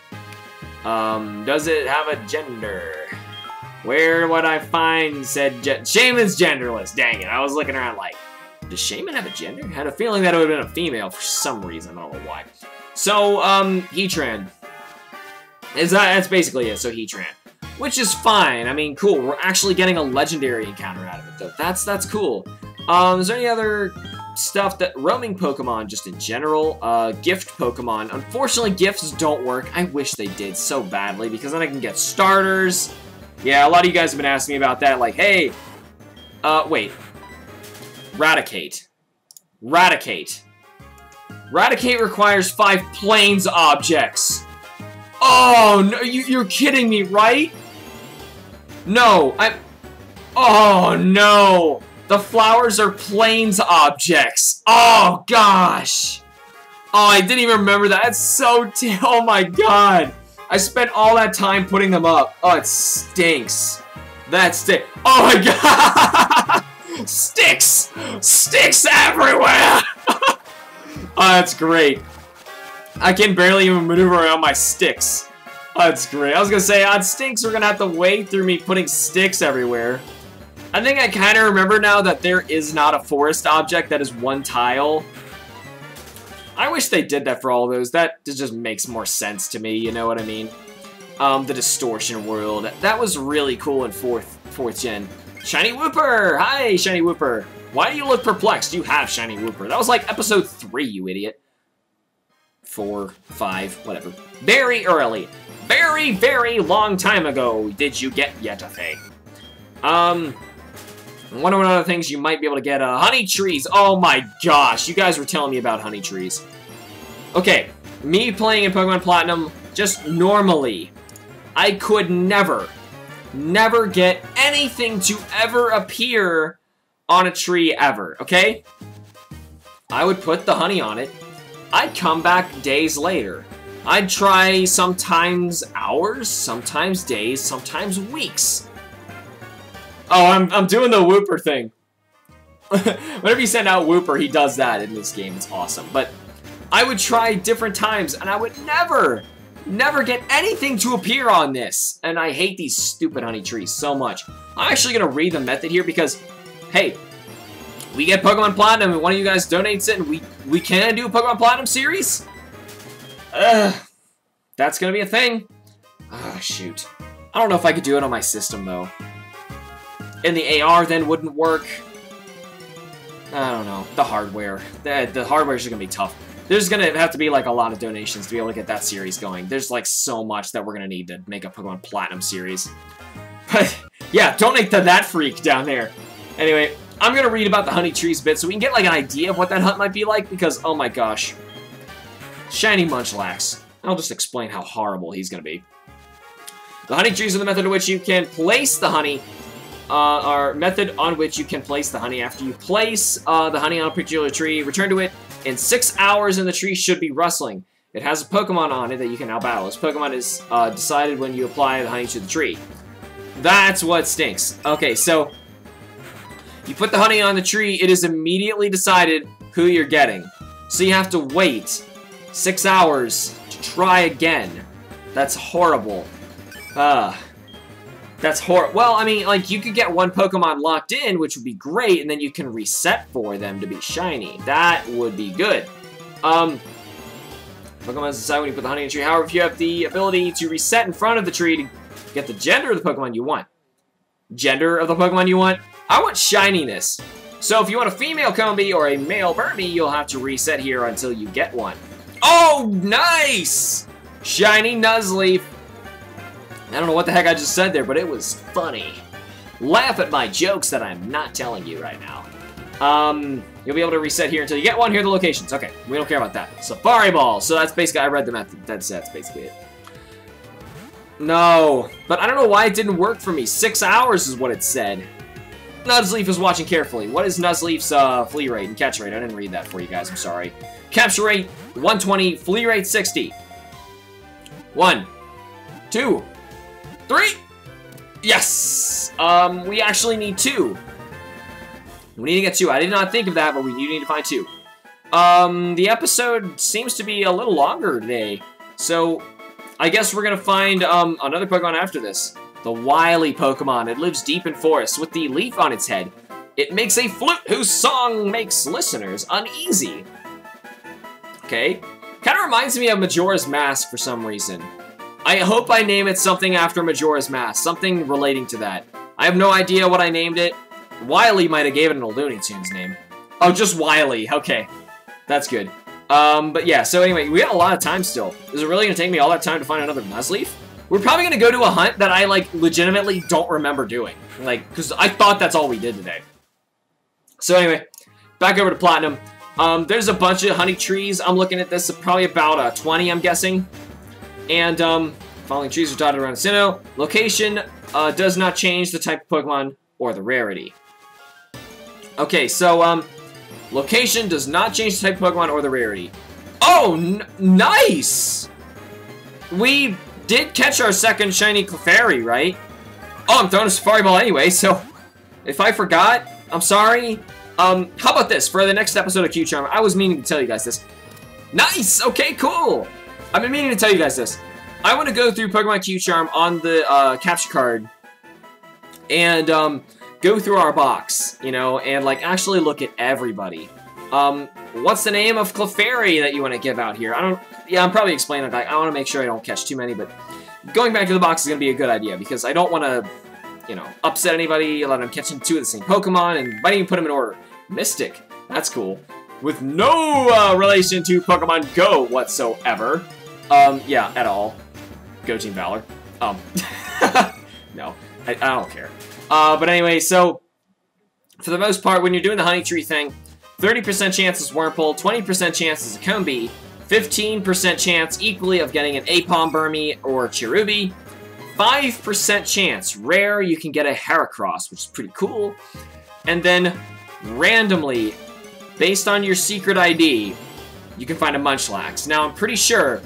Um, does it have a gender? Where would I find said gen- Shaman's genderless, dang it. I was looking around like, does Shaman have a gender? I had a feeling that it would have been a female for some reason, I don't know why. So, um, Heatran. Is that, that's basically it, so Heatran. Which is fine, I mean, cool. We're actually getting a legendary encounter out of it, though. That's, that's cool. Um, is there any other stuff that, roaming Pokemon, just in general, uh, gift Pokemon. Unfortunately, gifts don't work. I wish they did so badly, because then I can get starters. Yeah, a lot of you guys have been asking me about that, like, hey, uh, wait. Raticate. Raticate. Raticate requires five plains objects. Oh, no, you, you're kidding me, right? No, I'm... Oh, no. The flowers are plains objects. Oh, gosh. Oh, I didn't even remember that. That's so... T oh, my God. I spent all that time putting them up. Oh, it stinks. That stink. Oh my god! Sticks! Sticks everywhere! Oh, that's great. I can barely even maneuver around my sticks. Oh, that's great. I was gonna say, on stinks, we're gonna have to wade through me putting sticks everywhere. I think I kind of remember now that there is not a forest object that is one tile. I wish they did that for all those. That just makes more sense to me, you know what I mean? Um, the Distortion World. That was really cool in fourth, fourth gen. Shiny Wooper! Hi, Shiny Wooper. Why do you look perplexed? You have Shiny Wooper. That was like episode three, you idiot. Four, five, whatever. Very early. Very, very long time ago did you get Yetafe. Um... One of the other things you might be able to get, uh, honey trees. Oh my gosh, you guys were telling me about honey trees. Okay, me playing in Pokemon Platinum, just normally, I could never, never get anything to ever appear on a tree ever, okay? I would put the honey on it. I'd come back days later. I'd try sometimes hours, sometimes days, sometimes weeks. Oh, I'm, I'm doing the Wooper thing. Whenever you send out Wooper, he does that in this game. It's awesome. But I would try different times, and I would never, never get anything to appear on this. And I hate these stupid honey trees so much. I'm actually going to read the method here because, hey, we get Pokemon Platinum, and one of you guys donates it, and we, we can do a Pokemon Platinum series? Ugh. that's gonna be a thing. Ah, shoot. I don't know if I could do it on my system, though. And the A R then wouldn't work. I don't know. The hardware. The, the hardware is gonna be tough. There's gonna have to be, like, a lot of donations to be able to get that series going. There's, like, so much that we're gonna need to make a Pokemon Platinum series. But, yeah, donate to that freak down there. Anyway, I'm gonna read about the honey trees a bit so we can get, like, an idea of what that hunt might be like, because, oh my gosh. Shiny Munchlax. I'll just explain how horrible he's gonna be. The honey trees are the method in which you can place the honey, uh, are method on which you can place the honey. After you place uh, the honey on a particular tree, return to it in six hours and the tree should be rustling. It has a Pokemon on it that you can now battle. This Pokemon is uh, decided when you apply the honey to the tree. That's what stinks. Okay, so you put the honey on the tree, it is immediately decided who you're getting. So you have to wait six hours to try again. That's horrible. Uh, that's hor- Well, I mean, like, you could get one Pokemon locked in, which would be great, and then you can reset for them to be shiny. That would be good. Um, Pokemon decide when you put the honey in the tree. However, if you have the ability to reset in front of the tree to get the gender of the Pokemon you want. Gender of the Pokemon you want? I want shininess. So if you want a female Combee or a male Burmy, you'll have to reset here until you get one. Oh, nice! Shiny Nuzleaf. I don't know what the heck I just said there, but it was funny. Laugh at my jokes that I'm not telling you right now. Um, you'll be able to reset here until you get one. Here are the locations. Okay, we don't care about that. Safari Ball. So that's basically, I read them at the dead set. That's basically it. No, but I don't know why it didn't work for me. Six hours is what it said. Nuzleaf is watching carefully. What is Nuzleaf's uh, flea rate and catch rate? I didn't read that for you guys. I'm sorry. Capture rate, one twenty. Flea rate, sixty. One. Two. Three! Yes! Um, we actually need two. We need to get two. I did not think of that, but we do need to find two. Um, the episode seems to be a little longer today. So, I guess we're gonna find, um, another Pokemon after this. The wily Pokemon. It lives deep in forests with the leaf on its head. It makes a flute whose song makes listeners uneasy. Okay. Kind of reminds me of Majora's Mask for some reason. I hope I name it something after Majora's Mask, something relating to that. I have no idea what I named it. Wily might have gave it a Looney Tunes name. Oh, just Wily. Okay, that's good. Um, but yeah, so anyway, we got a lot of time still. Is it really going to take me all that time to find another Nuzleaf? We're probably going to go to a hunt that I, like, legitimately don't remember doing. Like, because I thought that's all we did today. So anyway, back over to Platinum. Um, there's a bunch of honey trees. I'm looking at this, probably about uh, twenty, I'm guessing. And, um, following trees are dotted around Sinnoh. Location, uh, does not change the type of Pokemon or the rarity. Okay, so, um, location does not change the type of Pokemon or the rarity. Oh, n nice! We did catch our second shiny Clefairy, right? Oh, I'm throwing a Safari Ball anyway, so if I forgot, I'm sorry. Um, how about this? For the next episode of Q-Charm, I was meaning to tell you guys this. Nice! Okay, cool! I've been meaning to tell you guys this. I want to go through Pokemon Q-Charm on the uh, capture card and um, go through our box, you know, and like actually look at everybody. Um, what's the name of Clefairy that you want to give out here? I don't. Yeah, I'm probably explaining that. I want to make sure I don't catch too many, but going back to the box is going to be a good idea because I don't want to, you know, upset anybody. Let them catch two of the same Pokemon, and might even put them in order. Mystic. That's cool. With no uh, relation to Pokemon Go whatsoever. Um, yeah, at all. Go Team Valor. Um, no, I, I don't care. Uh, but anyway, so, for the most part, when you're doing the Honey Tree thing, thirty percent chance is Wurmple, twenty percent chance is a Combee, fifteen percent chance equally of getting an Aipom Burmy or Cherubi, five percent chance rare you can get a Heracross, which is pretty cool, and then randomly, based on your secret I D, you can find a Munchlax. Now, I'm pretty sure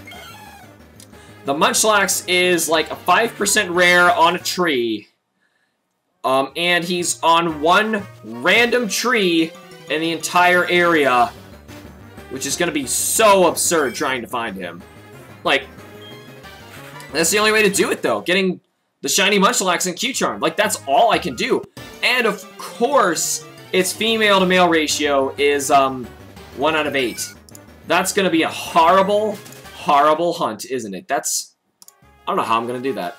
the Munchlax is like a five percent rare on a tree, um, and he's on one random tree in the entire area, which is going to be so absurd trying to find him. Like, that's the only way to do it, though. Getting the shiny Munchlax and Q-Charm. Like, that's all I can do. And, of course, its female to male ratio is um, one out of eight. That's going to be a horrible, horrible hunt, isn't it? That's... I don't know how I'm going to do that.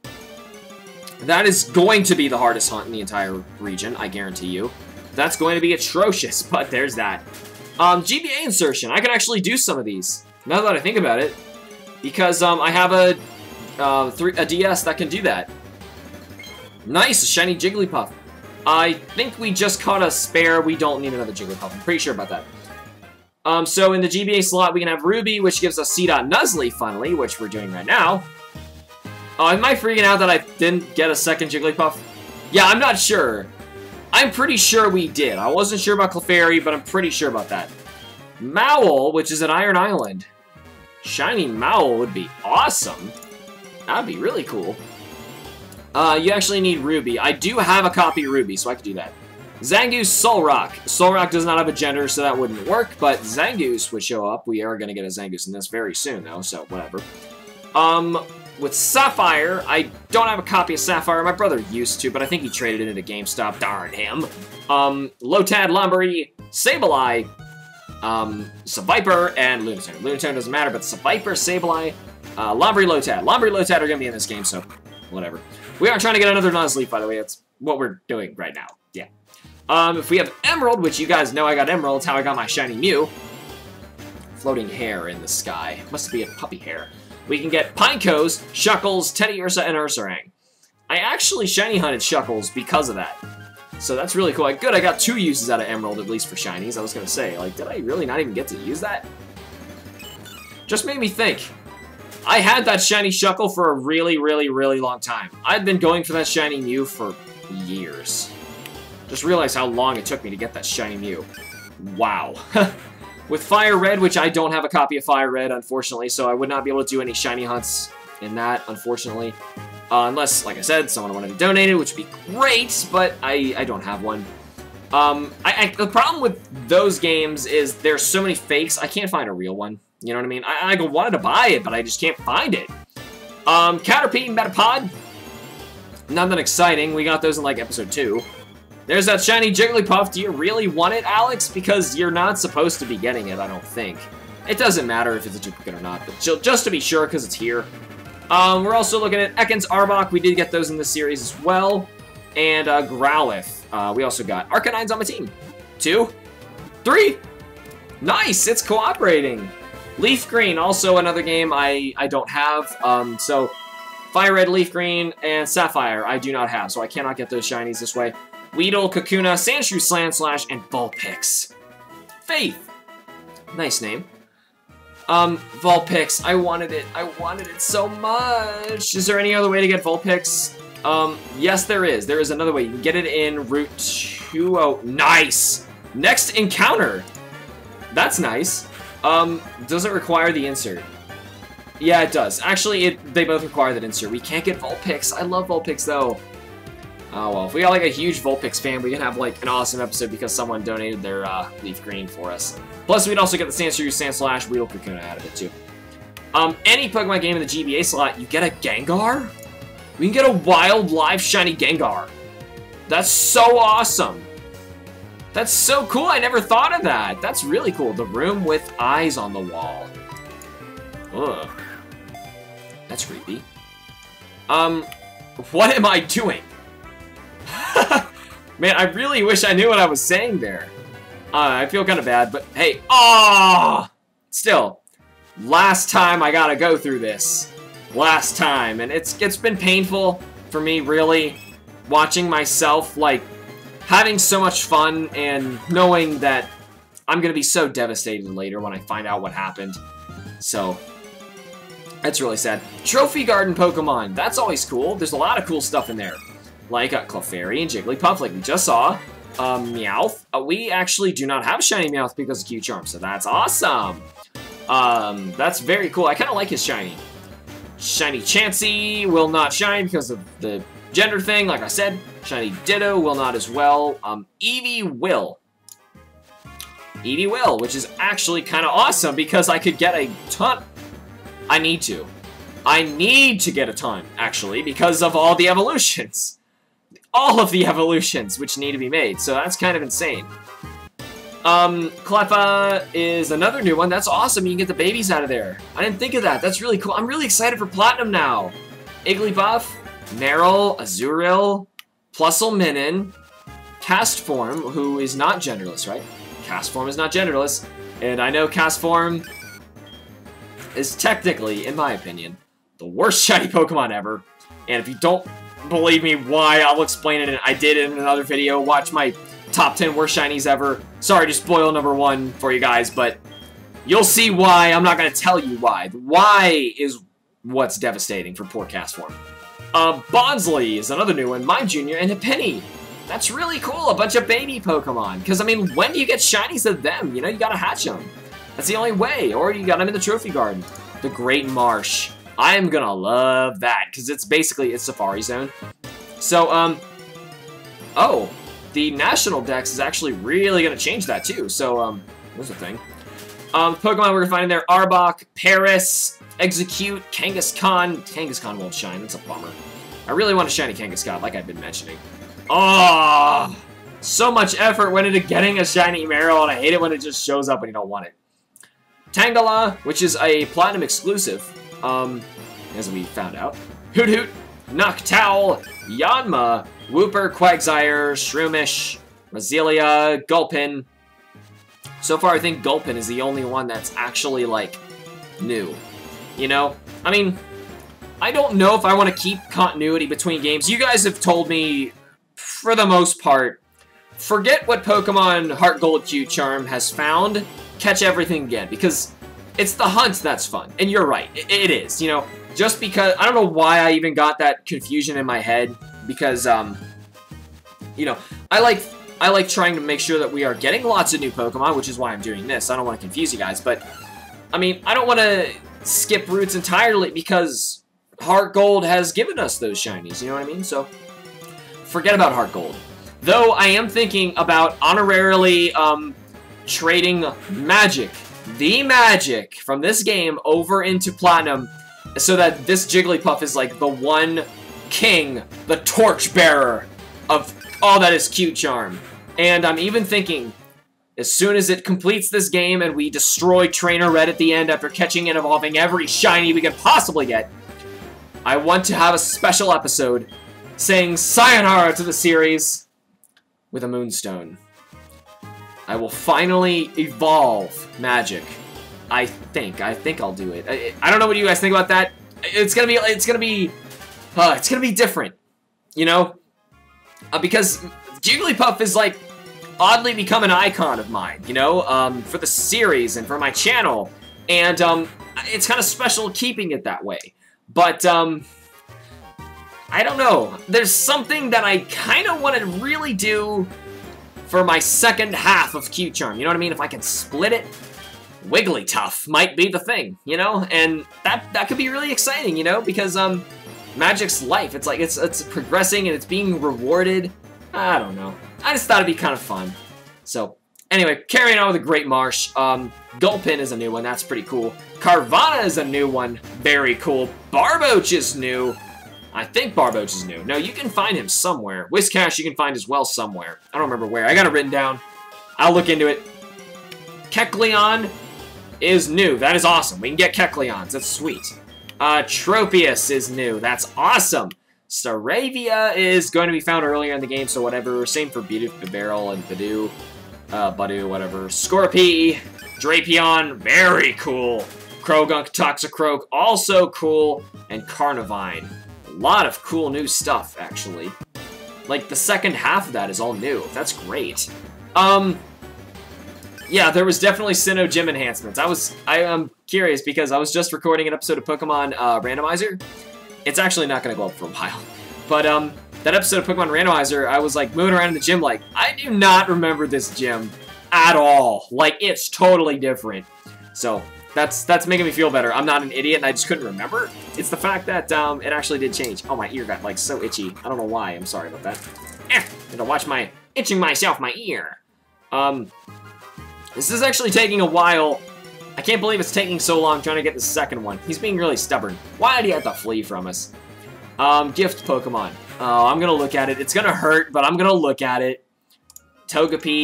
That is going to be the hardest hunt in the entire region, I guarantee you. That's going to be atrocious, but there's that. Um, G B A insertion. I can actually do some of these, now that I think about it. Because um, I have a, uh, three, a D S that can do that. Nice, a shiny Jigglypuff. I think we just caught a spare. We don't need another Jigglypuff. I'm pretty sure about that. Um, so in the G B A slot, we can have Ruby, which gives us C. Nuzley, funnily, which we're doing right now. Oh, am I freaking out that I didn't get a second Jigglypuff? Yeah, I'm not sure. I'm pretty sure we did. I wasn't sure about Clefairy, but I'm pretty sure about that. Mowl, which is at Iron Island. Shiny Mowl would be awesome. That'd be really cool. Uh, you actually need Ruby. I do have a copy of Ruby, so I could do that. Zangoose, Solrock. Solrock does not have a gender, so that wouldn't work, but Zangoose would show up. We are going to get a Zangoose in this very soon, though, so whatever. Um... With Sapphire, I don't have a copy of Sapphire. My brother used to, but I think he traded it at GameStop. Darn him. Um, Lotad, Lombre, Sableye, um, Seviper, and Lunatone. Lunatone doesn't matter, but Seviper, Sableye, uh, Lombre, Lotad. Lombre, Lotad are going to be in this game, so whatever. We are trying to get another Nuzleaf, by the way. That's what we're doing right now. Yeah. Um, if we have Emerald, which you guys know I got Emerald, it's how I got my shiny Mew. Floating hair in the sky. Must be a puppy hair. We can get Pinecos, Shuckles, Teddiursa, and Ursaring. I actually shiny hunted Shuckles because of that. So that's really cool. Like, good, I got two uses out of Emerald, at least for shinies. I was going to say, like, did I really not even get to use that? Just made me think. I had that shiny Shuckle for a really, really, really long time. I'd been going for that shiny Mew for years. Just realized how long it took me to get that shiny Mew. Wow. With Fire Red, which I don't have a copy of Fire Red, unfortunately, so I would not be able to do any shiny hunts in that, unfortunately. Uh, unless, like I said, someone wanted to donate it, which would be great, but I, I don't have one. Um, I, I, the problem with those games is there's so many fakes, I can't find a real one. You know what I mean? I, I wanted to buy it, but I just can't find it. Um, Caterpie and Metapod. Nothing exciting. We got those in, like, episode two. There's that shiny Jigglypuff. Do you really want it, Alex? Because you're not supposed to be getting it, I don't think. It doesn't matter if it's a duplicate or not, but just to be sure, because it's here. Um, we're also looking at Ekans, Arbok. We did get those in this series as well. And uh, Growlithe. Uh, we also got Arcanines on my team. Two. Three. Nice! It's cooperating. Leaf Green, also another game I, I don't have. Um, so, Fire Red, Leaf Green, and Sapphire I do not have, so I cannot get those shinies this way. Weedle, Kakuna, Sandshrew, Sandslash, and Vulpix. Faith. Nice name. Um, Vulpix. I wanted it. I wanted it so much. Is there any other way to get Vulpix? Um, yes, there is. There is another way. You can get it in Route two oh. Nice! Next encounter. That's nice. Um, does it require the insert? Yeah, it does. Actually, it they both require that insert. We can't get Vulpix. I love Vulpix, though. Oh, well, if we got, like, a huge Vulpix fan, we can have, like, an awesome episode because someone donated their, uh, Leaf Green for us. Plus, we'd also get the Sandshrew, Sandslash, Weedle, Kakuna out of it, too. Um, any Pokemon game in the G B A slot, you get a Gengar? We can get a wild, live, shiny Gengar. That's so awesome. That's so cool. I never thought of that. That's really cool. The room with eyes on the wall. Ugh. That's creepy. Um, what am I doing? Man, I really wish I knew what I was saying there. Uh, I feel kind of bad, but hey, ah, oh! Still, last time I gotta go through this. Last time, and it's it's been painful for me, really, watching myself, like, having so much fun and knowing that I'm gonna be so devastated later when I find out what happened. So, that's really sad. Trophy Garden Pokemon, that's always cool. There's a lot of cool stuff in there. Like a Clefairy and Jigglypuff, like we just saw. Um, Meowth. Uh, we actually do not have shiny Meowth because of Q-Charm, so that's awesome. Um, that's very cool. I kind of like his shiny. Shiny Chansey will not shine because of the gender thing, like I said. Shiny Ditto will not as well. Um, Eevee will. Eevee will, which is actually kind of awesome because I could get a ton. I need to. I need to get a ton, actually, because of all the evolutions. All of the evolutions which need to be made, so that's kind of insane. Um, Cleffa is another new one. That's awesome. You can get the babies out of there. I didn't think of that. That's really cool. I'm really excited for Platinum now. Igglybuff, Marill, Azurill, Plusle Minin, Castform, who is not genderless, right? Castform is not genderless. And I know Castform is technically, in my opinion, the worst shiny Pokemon ever. And if you don't believe me why, I'll explain it. I did it in another video. Watch my top ten worst shinies ever. Sorry to spoil number one for you guys, but you'll see why. I'm not going to tell you why. The why is what's devastating for poor Castform. Uh, Bonsly is another new one. Mime Junior and Penny. That's really cool. A bunch of baby Pokemon. Because, I mean, when do you get shinies of them? You know, you got to hatch them. That's the only way. Or you got them in the Trophy Garden. The Great Marsh. I am going to love that. Because it's basically, it's Safari Zone. So, um, oh, the National Dex is actually really going to change that too. So, um, what's the thing? Um, Pokemon we're going to find in there, Arbok, Paris, Execute, Kangaskhan. Kangaskhan won't shine, that's a bummer. I really want a shiny Kangaskhan, like I've been mentioning. Oh, so much effort went into getting a shiny Marill, and I hate it when it just shows up when you don't want it. Tangela, which is a Platinum exclusive, um, as we found out. Hoot Hoot, Noctowl, Yanma, Wooper, Quagsire, Shroomish, Roselia, Gulpin. So far, I think Gulpin is the only one that's actually, like, new. You know? I mean, I don't know if I want to keep continuity between games. You guys have told me, for the most part, forget what Pokemon Heart Gold Q Charm has found, catch everything again. Because it's the hunt that's fun. And you're right, it, it is. You know, just because, I don't know why I even got that confusion in my head. Because, um, you know, I like... I like trying to make sure that we are getting lots of new Pokemon, which is why I'm doing this. I don't want to confuse you guys, but, I mean, I don't want to skip routes entirely because Heart Gold has given us those shinies, you know what I mean? So, forget about Heart Gold. Though, I am thinking about honorarily um, trading Magic, the Magic, from this game over into Platinum so that this Jigglypuff is like the one king, the torchbearer of all that is Q Charm. And I'm even thinking, as soon as it completes this game and we destroy Trainer Red at the end after catching and evolving every shiny we could possibly get, I want to have a special episode saying sayonara to the series with a Moonstone. I will finally evolve Magic. I think. I think I'll do it. I, I don't know what you guys think about that. It's gonna be. It's gonna be. Uh, it's gonna be different. You know. Uh, because Jigglypuff is, like, oddly become an icon of mine, you know, um, for the series and for my channel, and, um, it's kind of special keeping it that way, but, um, I don't know, there's something that I kind of want to really do for my second half of Q Charm, you know what I mean, if I can split it, Wigglytuff might be the thing, you know, and that, that could be really exciting, you know, because, um, Magic's life. It's like, it's it's progressing and it's being rewarded. I don't know. I just thought it'd be kind of fun. So, anyway, carrying on with the Great Marsh. Um, Gulpin is a new one. That's pretty cool. Carvana is a new one. Very cool. Barboach is new. I think Barboach is new. No, you can find him somewhere. Whiscash you can find as well somewhere. I don't remember where. I got it written down. I'll look into it. Kecleon is new. That is awesome. We can get Kecleons. That's sweet. Uh, Tropius is new. That's awesome. Staravia is going to be found earlier in the game, so whatever. Same for Bibarel and Bidoo. Uh, Badu, whatever. Scorpy, Drapion, very cool. Krogunk, Toxicroak, also cool. And Carnivine. A lot of cool new stuff, actually. Like, the second half of that is all new. That's great. Um... Yeah, there was definitely Sinnoh Gym enhancements. I was, I am curious because I was just recording an episode of Pokemon uh, Randomizer. It's actually not going to go up for a while. But um, that episode of Pokemon Randomizer, I was like moving around in the gym like, I do not remember this gym at all. Like, it's totally different. So, that's that's making me feel better. I'm not an idiot and I just couldn't remember. It's the fact that um, it actually did change. Oh, my ear got like so itchy. I don't know why. I'm sorry about that. Eh, gonna watch my, itching myself, my ear. Um... This is actually taking a while. I can't believe it's taking so long trying to get the second one. He's being really stubborn. Why did he have to flee from us? Um, gift Pokemon. Oh, I'm gonna look at it. It's gonna hurt, but I'm gonna look at it. Togepi,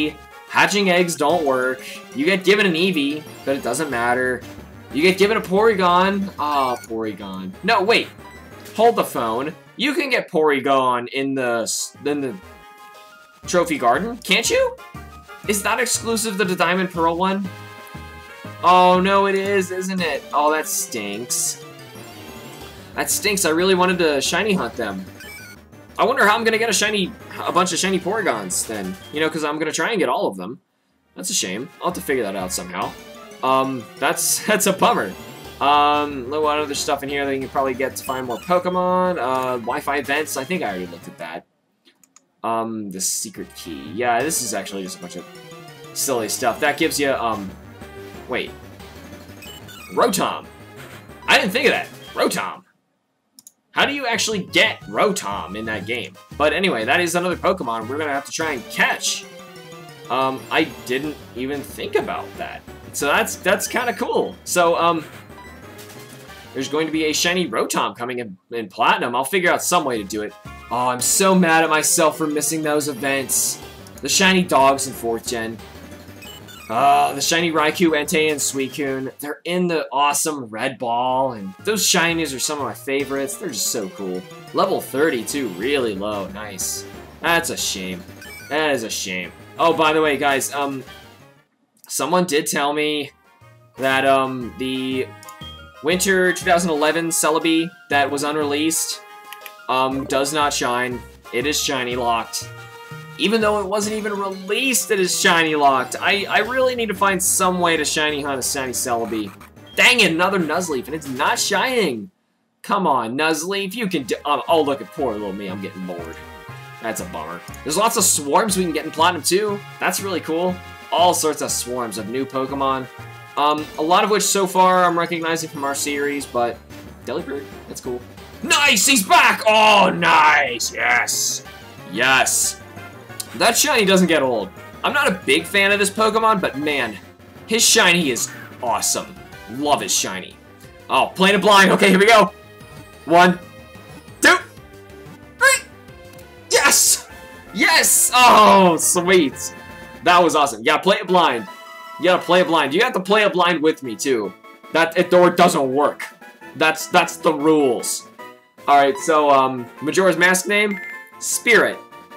Hatching eggs don't work. You get given an Eevee, but it doesn't matter. You get given a Porygon. Ah, oh, Porygon. No, wait. Hold the phone. You can get Porygon in the in the Trophy Garden, can't you? Is that exclusive to the Diamond Pearl one? Oh, no, it is, isn't it? Oh, that stinks. That stinks. I really wanted to shiny hunt them. I wonder how I'm going to get a shiny, a bunch of shiny Porygons then. You know, because I'm going to try and get all of them. That's a shame. I'll have to figure that out somehow. Um, that's, that's a bummer. Um, a lot of other stuff in here that you can probably get to find more Pokemon. Uh, Wi-Fi events. I think I already looked at that. Um, the secret key. Yeah, this is actually just a bunch of silly stuff. That gives you, um... Wait. Rotom. I didn't think of that. Rotom. How do you actually get Rotom in that game? But anyway, that is another Pokemon we're gonna have to try and catch. Um, I didn't even think about that. So that's that's kind of cool. So, um, there's going to be a shiny Rotom coming in, in Platinum. I'll figure out some way to do it. Oh, I'm so mad at myself for missing those events. The shiny dogs in fourth gen. Uh, the shiny Raikou, Entei, and Suicune. They're in the awesome red ball, and those shinies are some of my favorites. They're just so cool. Level thirty, too, really low. Nice. That's a shame. That is a shame. Oh, by the way, guys, um, someone did tell me that, um, the Winter twenty eleven Celebi that was unreleased, um, does not shine. It is shiny locked. Even though it wasn't even released, it is shiny locked. I, I really need to find some way to shiny hunt a shiny Celebi. Dang it, another Nuzleaf, and it's not shining. Come on, Nuzleaf, you can do- oh, oh, look at poor little me, I'm getting bored. That's a bummer. There's lots of swarms we can get in Platinum too. That's really cool. All sorts of swarms of new Pokemon. Um, a lot of which so far I'm recognizing from our series, but Delibird, that's cool. Nice, he's back! Oh, nice, yes. Yes. That shiny doesn't get old. I'm not a big fan of this Pokemon, but man, his shiny is awesome. Love his shiny. Oh, playing it blind. Okay, here we go. One, two, three. Yes! Yes! Oh, sweet. That was awesome. Yeah, play it blind. You gotta play it blind. You have to play it blind with me, too. That it, or it doesn't work. That's, that's the rules. Alright, so, um, Majora's Mask name? Spirit.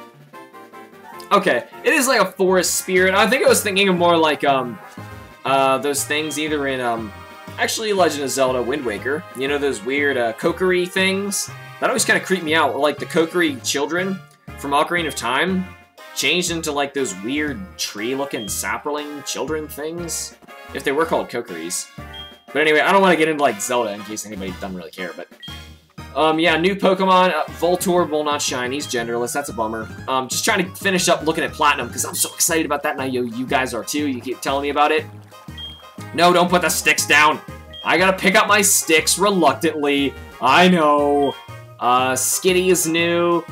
Okay, it is like a forest spirit. I think I was thinking of more like, um, uh, those things either in, um, actually Legend of Zelda Wind Waker. You know, those weird, uh, Kokiri things? That always kind of creeped me out. Or like the Kokiri children from Ocarina of Time changed into like those weird tree-looking sapling children things. If they were called Kokiris. But anyway, I don't want to get into like Zelda in case anybody doesn't really care, but... Um, yeah, new Pokemon, uh, Voltorb will not shine, he's genderless, that's a bummer. Um, just trying to finish up looking at Platinum, because I'm so excited about that, and I know you guys are too, you keep telling me about it. No, don't put the sticks down! I gotta pick up my sticks reluctantly, I know. Uh, Skitty is new,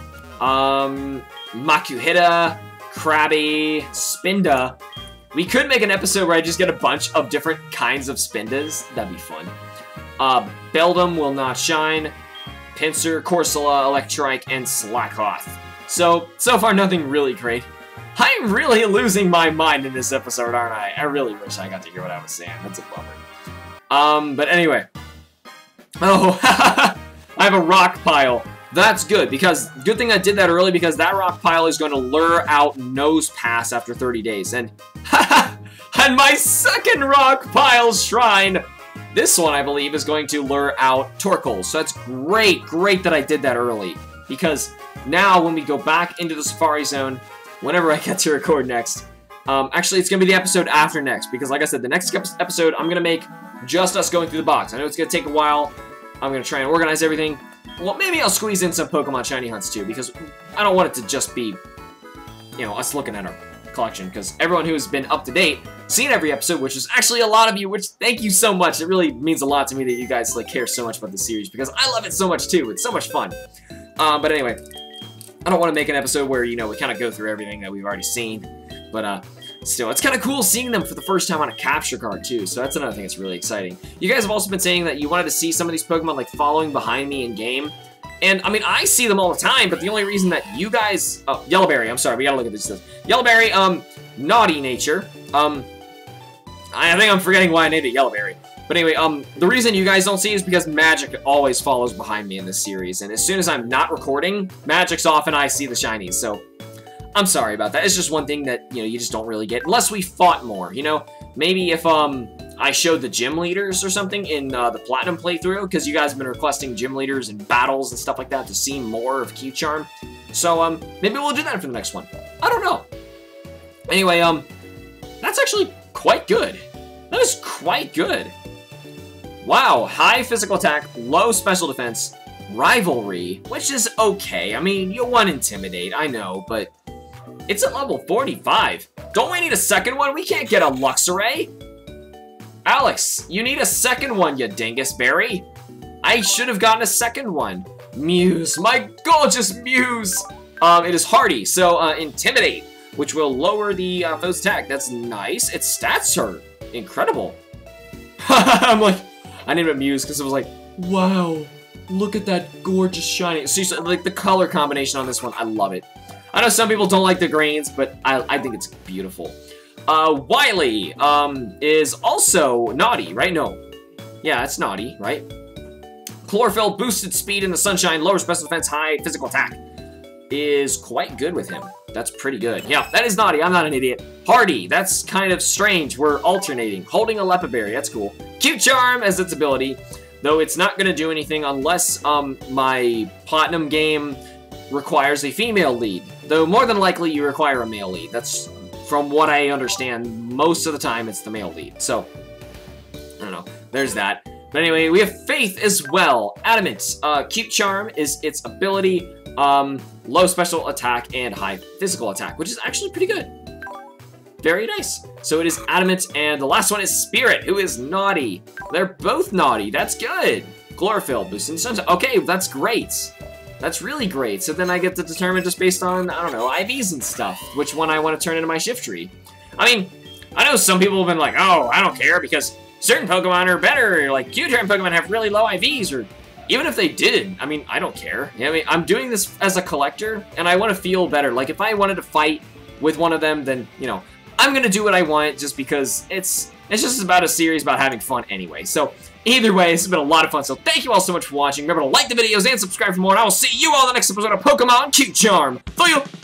um, Makuhita, Krabby, Spinda. We could make an episode where I just get a bunch of different kinds of Spindas, that'd be fun. Uh, Beldum will not shine. Pinsir, Corsola, Electrike, and Slakoth. So, so far nothing really great. I'm really losing my mind in this episode, aren't I? I really wish I got to hear what I was saying. That's a bummer. Um, but anyway. Oh, I have a rock pile. That's good, because good thing I did that early, because that rock pile is going to lure out Nosepass after thirty days. And, and my second rock pile shrine... This one, I believe, is going to lure out Torkoal. So that's great, great that I did that early. Because now, when we go back into the Safari Zone, whenever I get to record next, um, actually, it's going to be the episode after next. Because, like I said, the next episode, I'm going to make just us going through the box. I know it's going to take a while. I'm going to try and organize everything. Well, maybe I'll squeeze in some Pokemon Shiny Hunts, too. Because I don't want it to just be, you know, us looking at our collection, because everyone who's been up to date, seen every episode, which is actually a lot of you, which thank you so much. It really means a lot to me that you guys like care so much about the series, because I love it so much too. It's so much fun. Um, but anyway, I don't want to make an episode where, you know, we kind of go through everything that we've already seen, but uh, still, it's kind of cool seeing them for the first time on a capture card too, so that's another thing that's really exciting. You guys have also been saying that you wanted to see some of these Pokemon like following behind me in game. And, I mean, I see them all the time, but the only reason that you guys... Oh, Yellowberry, I'm sorry, we gotta look at this stuff. Yellowberry, um, naughty nature. Um, I think I'm forgetting why I named it Yellowberry. But anyway, um, the reason you guys don't see is because Magic always follows behind me in this series. And as soon as I'm not recording, Magic's off and I see the shinies. So, I'm sorry about that. It's just one thing that, you know, you just don't really get. Unless we fought more, you know? Maybe if, um, I showed the gym leaders or something in uh, the Platinum playthrough. Because you guys have been requesting gym leaders and battles and stuff like that to see more of Q-Charm. So, um, maybe we'll do that for the next one. I don't know. Anyway, um, that's actually quite good. That is quite good. Wow, high physical attack, low special defense, rivalry, which is okay. I mean, you'll want Intimidate, I know, but it's at level forty-five. Don't we need a second one? We can't get a Luxray. Alex, you need a second one, you dingus berry. I should have gotten a second one. Muse, my gorgeous Muse. Um, it is hardy, so uh, Intimidate, which will lower the uh, foe's attack. That's nice. Its stats are incredible. I'm like... I named it Muse because it was like, wow, look at that gorgeous shiny. Seriously, like the color combination on this one, I love it. I know some people don't like the grains, but I, I think it's beautiful. Uh, Wily um, is also naughty, right? No. Yeah, it's naughty, right? Chlorophyll, boosted speed in the sunshine, lower special defense, high physical attack. Is quite good with him. That's pretty good. Yeah, that is naughty. I'm not an idiot. Hardy. That's kind of strange. We're alternating. Holding a Leppa Berry. That's cool. Q-Charm as its ability, though it's not going to do anything unless um, my Platinum game requires a female lead. Though more than likely you require a male lead. That's, from what I understand, most of the time it's the male lead. So, I don't know. There's that. But anyway, we have Faith as well. Adamant. Uh, Q-Charm is its ability. Um, low special attack and high physical attack, which is actually pretty good. Very nice. So it is Adamant, and the last one is Spirit, who is naughty. They're both naughty. That's good. Chlorophyll, boosting sunshine. Okay, that's great. That's really great. So then I get to determine just based on, I don't know, I Vs and stuff, which one I want to turn into my shift tree. I mean, I know some people have been like, oh, I don't care because certain Pokemon are better, like Q-Charm Pokemon have really low I Vs, or even if they did, I mean, I don't care. I mean, I'm doing this as a collector, and I want to feel better. Like, if I wanted to fight with one of them, then, you know, I'm going to do what I want just because it's it's just about a series about having fun anyway. So, either way, this has been a lot of fun. So, thank you all so much for watching. Remember to like the videos and subscribe for more, and I will see you all in the next episode of Pokemon Q-Charm. For you!